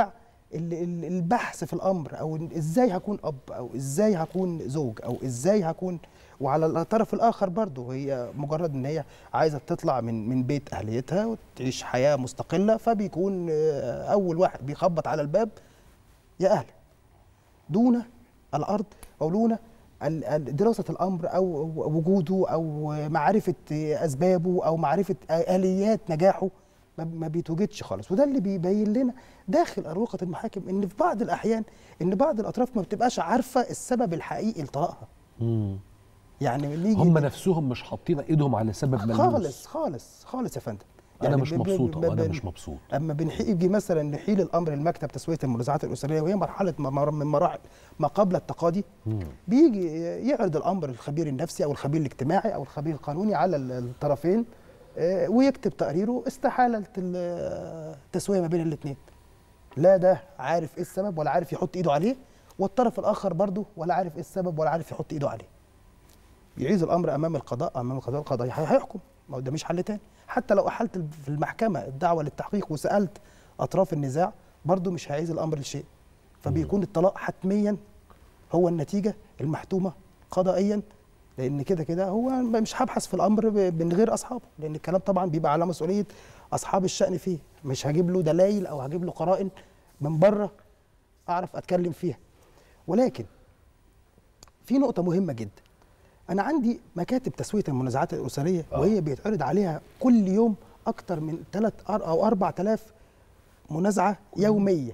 البحث في الامر، او ازاي هكون اب، او ازاي هكون زوج، او ازاي هكون. وعلى الطرف الاخر برضه هي مجرد ان هي عايزه تطلع من بيت اهليتها وتعيش حياه مستقله، فبيكون اول واحد بيخبط على الباب يا اهل، دون الارض او دون دراسه الامر او وجوده او معرفه اسبابه او معرفه اليات نجاحه، ما بيتوجدش خالص. وده اللي بيبين لنا داخل اروقه المحاكم ان في بعض الاحيان ان بعض الاطراف ما بتبقاش عارفه السبب الحقيقي لطلاقها. يعني هم نفسهم مش حاطين ايدهم على سبب ملموس خالص خالص خالص يا فندم. يعني انا مش مبسوط او انا مش مبسوط. اما بنيجي مثلا نحيل الامر لمكتب تسويه المنازعات الاسريه، وهي مرحله من مراحل ما قبل التقاضي، بيجي يعرض الامر الخبير النفسي او الخبير الاجتماعي او الخبير القانوني على الطرفين، ويكتب تقريره استحاله التسويه ما بين الاثنين. لا ده عارف ايه السبب ولا عارف يحط ايده عليه، والطرف الاخر برضه ولا عارف ايه السبب ولا عارف يحط ايده عليه. يعيز الامر امام القضاء، امام القضاء القضائي هيحكم، ما قداميش حل تاني. حتى لو احلت في المحكمه الدعوه للتحقيق وسالت اطراف النزاع برضه مش هيعيز الامر لشيء. فبيكون الطلاق حتميا هو النتيجه المحتومه قضائيا، لان كده كده هو مش هبحث في الامر من غير اصحابه، لان الكلام طبعا بيبقى على مسؤوليه اصحاب الشأن فيه. مش هجيب له دلائل او هجيب له قرائن من بره اعرف اتكلم فيها. ولكن في نقطه مهمه جدا، أنا عندي مكاتب تسوية المنازعات الأسرية وهي بيتعرض عليها كل يوم أكتر من 3 أو 4000 منازعة يومية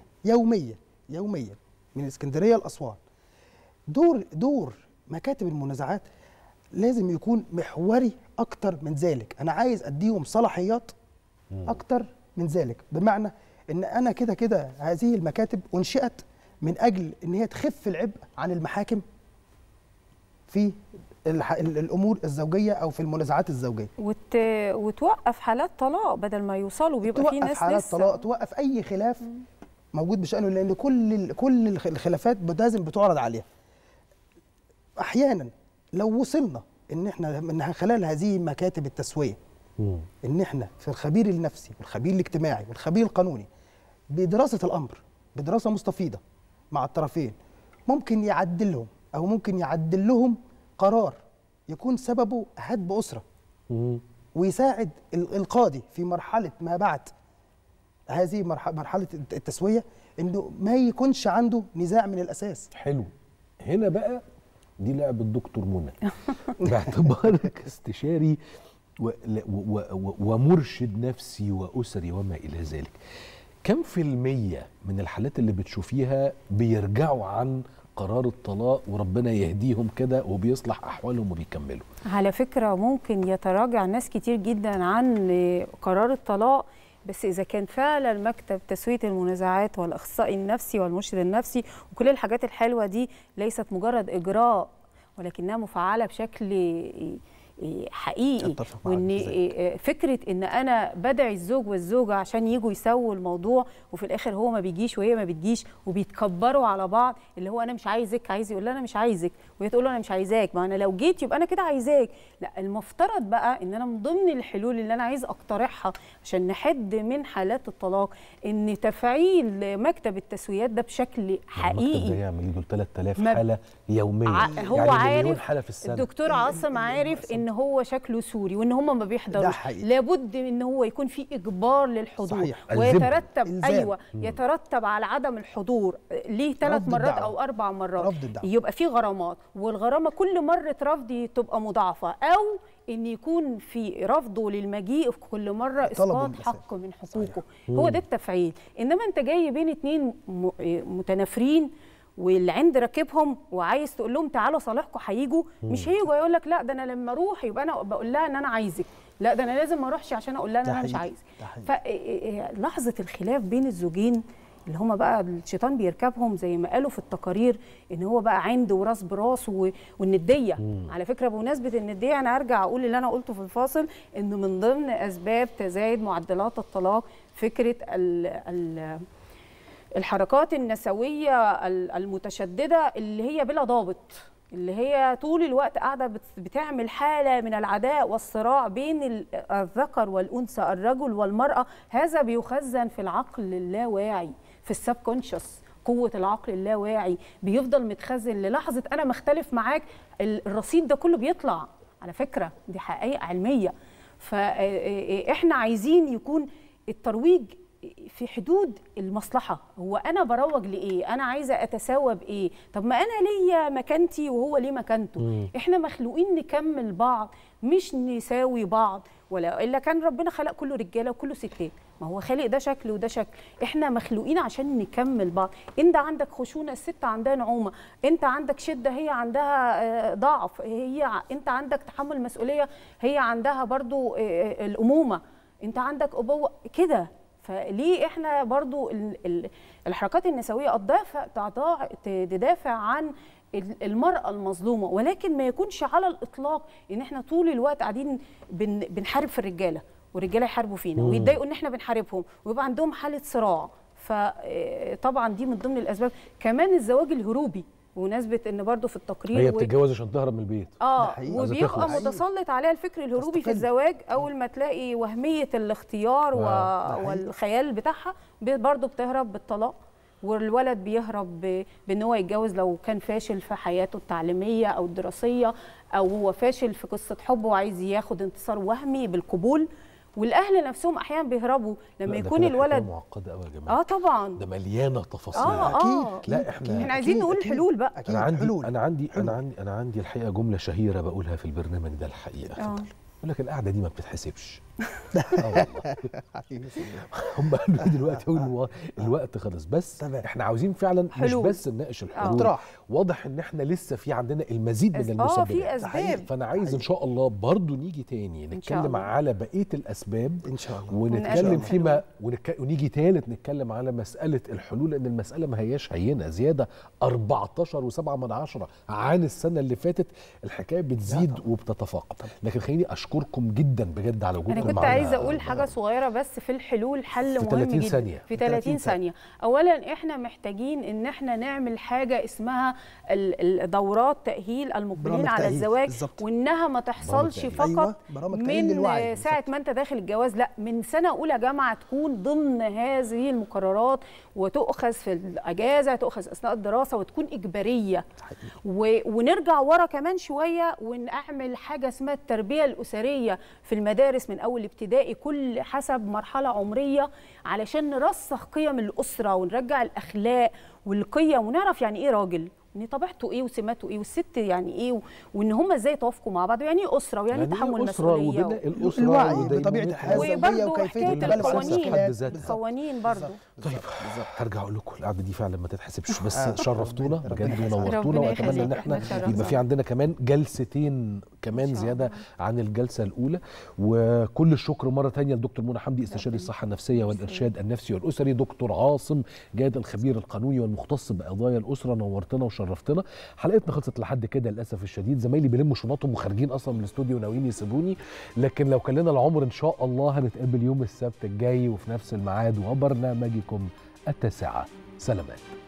من اسكندرية لأسوان. دور مكاتب المنازعات لازم يكون محوري أكتر من ذلك. أنا عايز أديهم صلاحيات أكتر من ذلك، بمعنى إن أنا كده كده هذه المكاتب أنشئت من أجل إن هي تخف العبء عن المحاكم في الامور الزوجيه او في المنازعات الزوجيه، وتوقف حالات طلاق بدل ما يوصلوا. بيبقى في ناس توقف حالات طلاق، توقف اي خلاف موجود بشأنه، لان كل الخلافات لازم بتعرض عليها. احيانا لو وصلنا ان احنا من خلال هذه مكاتب التسويه ان احنا في الخبير النفسي والخبير الاجتماعي والخبير القانوني بدراسه الامر بدراسه مستفيضه مع الطرفين، ممكن يعدلهم او ممكن يعدل لهم قرار يكون سببه هدم أسرة، ويساعد القاضي في مرحلة ما بعد هذه مرحلة التسوية انه ما يكونش عنده نزاع من الأساس. حلو. هنا بقى دي لعبة الدكتور منى باعتبارك استشاري ومرشد نفسي وأسري وما إلى ذلك، كم في المية من الحالات اللي بتشوفيها بيرجعوا عن قرار الطلاق وربنا يهديهم كده وبيصلح أحوالهم وبيكملوا؟ على فكرة ممكن يتراجع ناس كتير جدا عن قرار الطلاق، بس إذا كان فعلا مكتب تسوية المنازعات والأخصائي النفسي والمرشد النفسي وكل الحاجات الحلوة دي ليست مجرد إجراء، ولكنها مفعلة بشكل حقيقي. وان فكره ان انا بدعي الزوج والزوجه عشان يجوا يسووا الموضوع، وفي الاخر هو ما بيجيش وهي ما بتجيش وبيتكبروا على بعض، اللي هو انا مش عايزك، عايز يقول لها انا مش عايزك وهي تقول له انا مش عايزاك، ما انا لو جيت يبقى انا كده عايزاك. لا، المفترض بقى ان انا من ضمن الحلول اللي انا عايز اقترحها عشان نحد من حالات الطلاق ان تفعيل مكتب التسويات ده بشكل حقيقي. المكتب ده يعمل له 3000 حاله يوميا، هو يعني عارف مليون حاله في السنه. الدكتور عاصم عارف ان هو شكله سوري وان هم ما بيحضروش، لابد ان هو يكون في اجبار للحضور. صحيح. ويترتب يترتب على عدم الحضور ليه 3 مرات او 4 مرات يبقى في غرامات، والغرامه كل مره رفض تبقى مضاعفه، او ان يكون في رفضه للمجيء في كل مره اسقاط حق من حقوقه. هو ده التفعيل. انما انت جاي بين 2 متنافرين والعند راكبهم وعايز تقول لهم تعالوا صالحكم، هيجوا مش هيجوا، يقول لك لا ده انا لما اروح يبقى انا بقول لها ان انا عايزك، لا ده انا لازم ما اروحش عشان اقول لها ان انا مش عايزك. فلحظه الخلاف بين الزوجين اللي هم بقى الشيطان بيركبهم زي ما قالوا في التقارير، ان هو بقى عند وراس براس والنديه. على فكره بمناسبه النديه انا ارجع اقول اللي انا قلته في الفاصل، انه من ضمن اسباب تزايد معدلات الطلاق فكره الحركات النسويه المتشدده اللي هي بلا ضابط، اللي هي طول الوقت قاعده بتعمل حاله من العداء والصراع بين الذكر والانثى، الرجل والمراه. هذا بيخزن في العقل اللاواعي، في السب كونشس، قوه العقل اللاواعي بيفضل متخزن للحظه انا مختلف معاك، الرصيد ده كله بيطلع على فكره، دي حقيقه علميه. فاحنا عايزين يكون الترويج في حدود المصلحه، هو انا بروج لايه؟ انا عايزه اتساوى بايه؟ طب ما انا ليا مكانتي وهو ليه مكانته. احنا مخلوقين نكمل بعض مش نساوي بعض، ولا الا كان ربنا خلق كله رجاله وكله ستات، ما هو خالق ده شكل وده شكل، احنا مخلوقين عشان نكمل بعض. انت عندك خشونه، الست عندها نعومه، انت عندك شده، هي عندها ضعف، انت عندك تحمل مسؤوليه، هي عندها برضو الامومه، انت عندك ابوه كده. فليه احنا برضو الحركات النسويه تدافع عن المرأة المظلومة، ولكن ما يكونش على الإطلاق إن احنا طول الوقت قاعدين بنحارب في الرجالة والرجالة يحاربوا فينا ويتضايقوا إن احنا بنحاربهم ويبقى عندهم حالة صراع. فطبعا دي من ضمن الأسباب. كمان الزواج الهروبي، بمناسبة ان برضو في التقرير هي بتتجوز عشان تهرب من البيت، وبيبقى متسلط عليها الفكر الهروبي في الزواج. اول ما تلاقي وهمية الاختيار والخيال بتاعها برضو بتهرب بالطلاق، والولد بيهرب بان هو يتجوز لو كان فاشل في حياته التعليميه او الدراسيه، او هو فاشل في قصه حب وعايز ياخد انتصار وهمي بالقبول. والاهل نفسهم احيانا بيهربوا لما يكون الولد معقده قوي يا جماعه. طبعا ده مليانه تفاصيل. اكيد. لا احنا عايزين نقول الحلول بقى. انا عندي الحقيقه جمله شهيره بقولها في البرنامج ده الحقيقه. يقول لك القعده دي ما بتتحسبش. والله هم قالوا دلوقتي الوقت خلص، بس احنا عاوزين فعلا حلول. مش بس نناقش الحلول، واضح ان احنا لسه في عندنا المزيد من المسببات. في اسباب. فانا عايز ان شاء الله برضو نيجي تاني نتكلم على بقيه الاسباب ان شاء الله، ونتكلم فيما ونيجي تالت نتكلم على مساله الحلول، لان المساله ما هياش هينه. زياده 14.7 عن السنه اللي فاتت، الحكايه بتزيد وبتتفاقم. لكن خليني اشكركم جدا بجد على وجودكم معانا. كنت عايزه اقول حاجه صغيره بس في الحلول، حل مهم جدا ثانية. في 30 ثانيه. اولا احنا محتاجين ان احنا نعمل حاجه اسمها دورات تاهيل المقبلين على الزواج، وانها ما تحصلش فقط من ساعه ما انت داخل الجواز، لا، من سنه اولى جامعه تكون ضمن هذه المقررات، وتؤخذ في الاجازه، تؤخذ اثناء الدراسه، وتكون اجباريه. ونرجع ورا كمان شويه ونعمل حاجه اسمها التربيه الاسريه في المدارس من اول ابتدائي، كل حسب مرحله عمريه، علشان نرسخ قيم الاسره ونرجع الاخلاق والقيم، ونعرف يعني ايه راجل، ان طبيعته ايه وسماته ايه، والست يعني ايه، وان هم ازاي يتوافقوا مع بعض، ويعني ايه اسره، ويعني تحمل مسؤوليه، الوعي بطبيعه الحياه الزوجيه وكيفيه القوانين برضه. طيب هرجع اقول لكم القعده دي فعلا ما تتحسبش، بس شرفتونا بجد ونورتونا، واتمنى ان احنا يبقى في عندنا كمان جلستين كمان زياده عن الجلسه الاولى. وكل الشكر مره ثانيه لدكتور منى حمدي، استشاري الصحه النفسيه والارشاد النفسي والاسري، دكتور عاصم جاد الخبير القانوني والمختص بقضايا الاسره، نورتنا وشرفتنا. حلقتنا خلصت لحد كده للاسف الشديد، زمايلي بيلموا شنطهم وخارجين اصلا من الاستوديو وناويين يسيبوني، لكن لو كان لنا العمر ان شاء الله هنتقابل يوم السبت الجاي وفي نفس الميعاد وبرنامجكم 9. سلامات.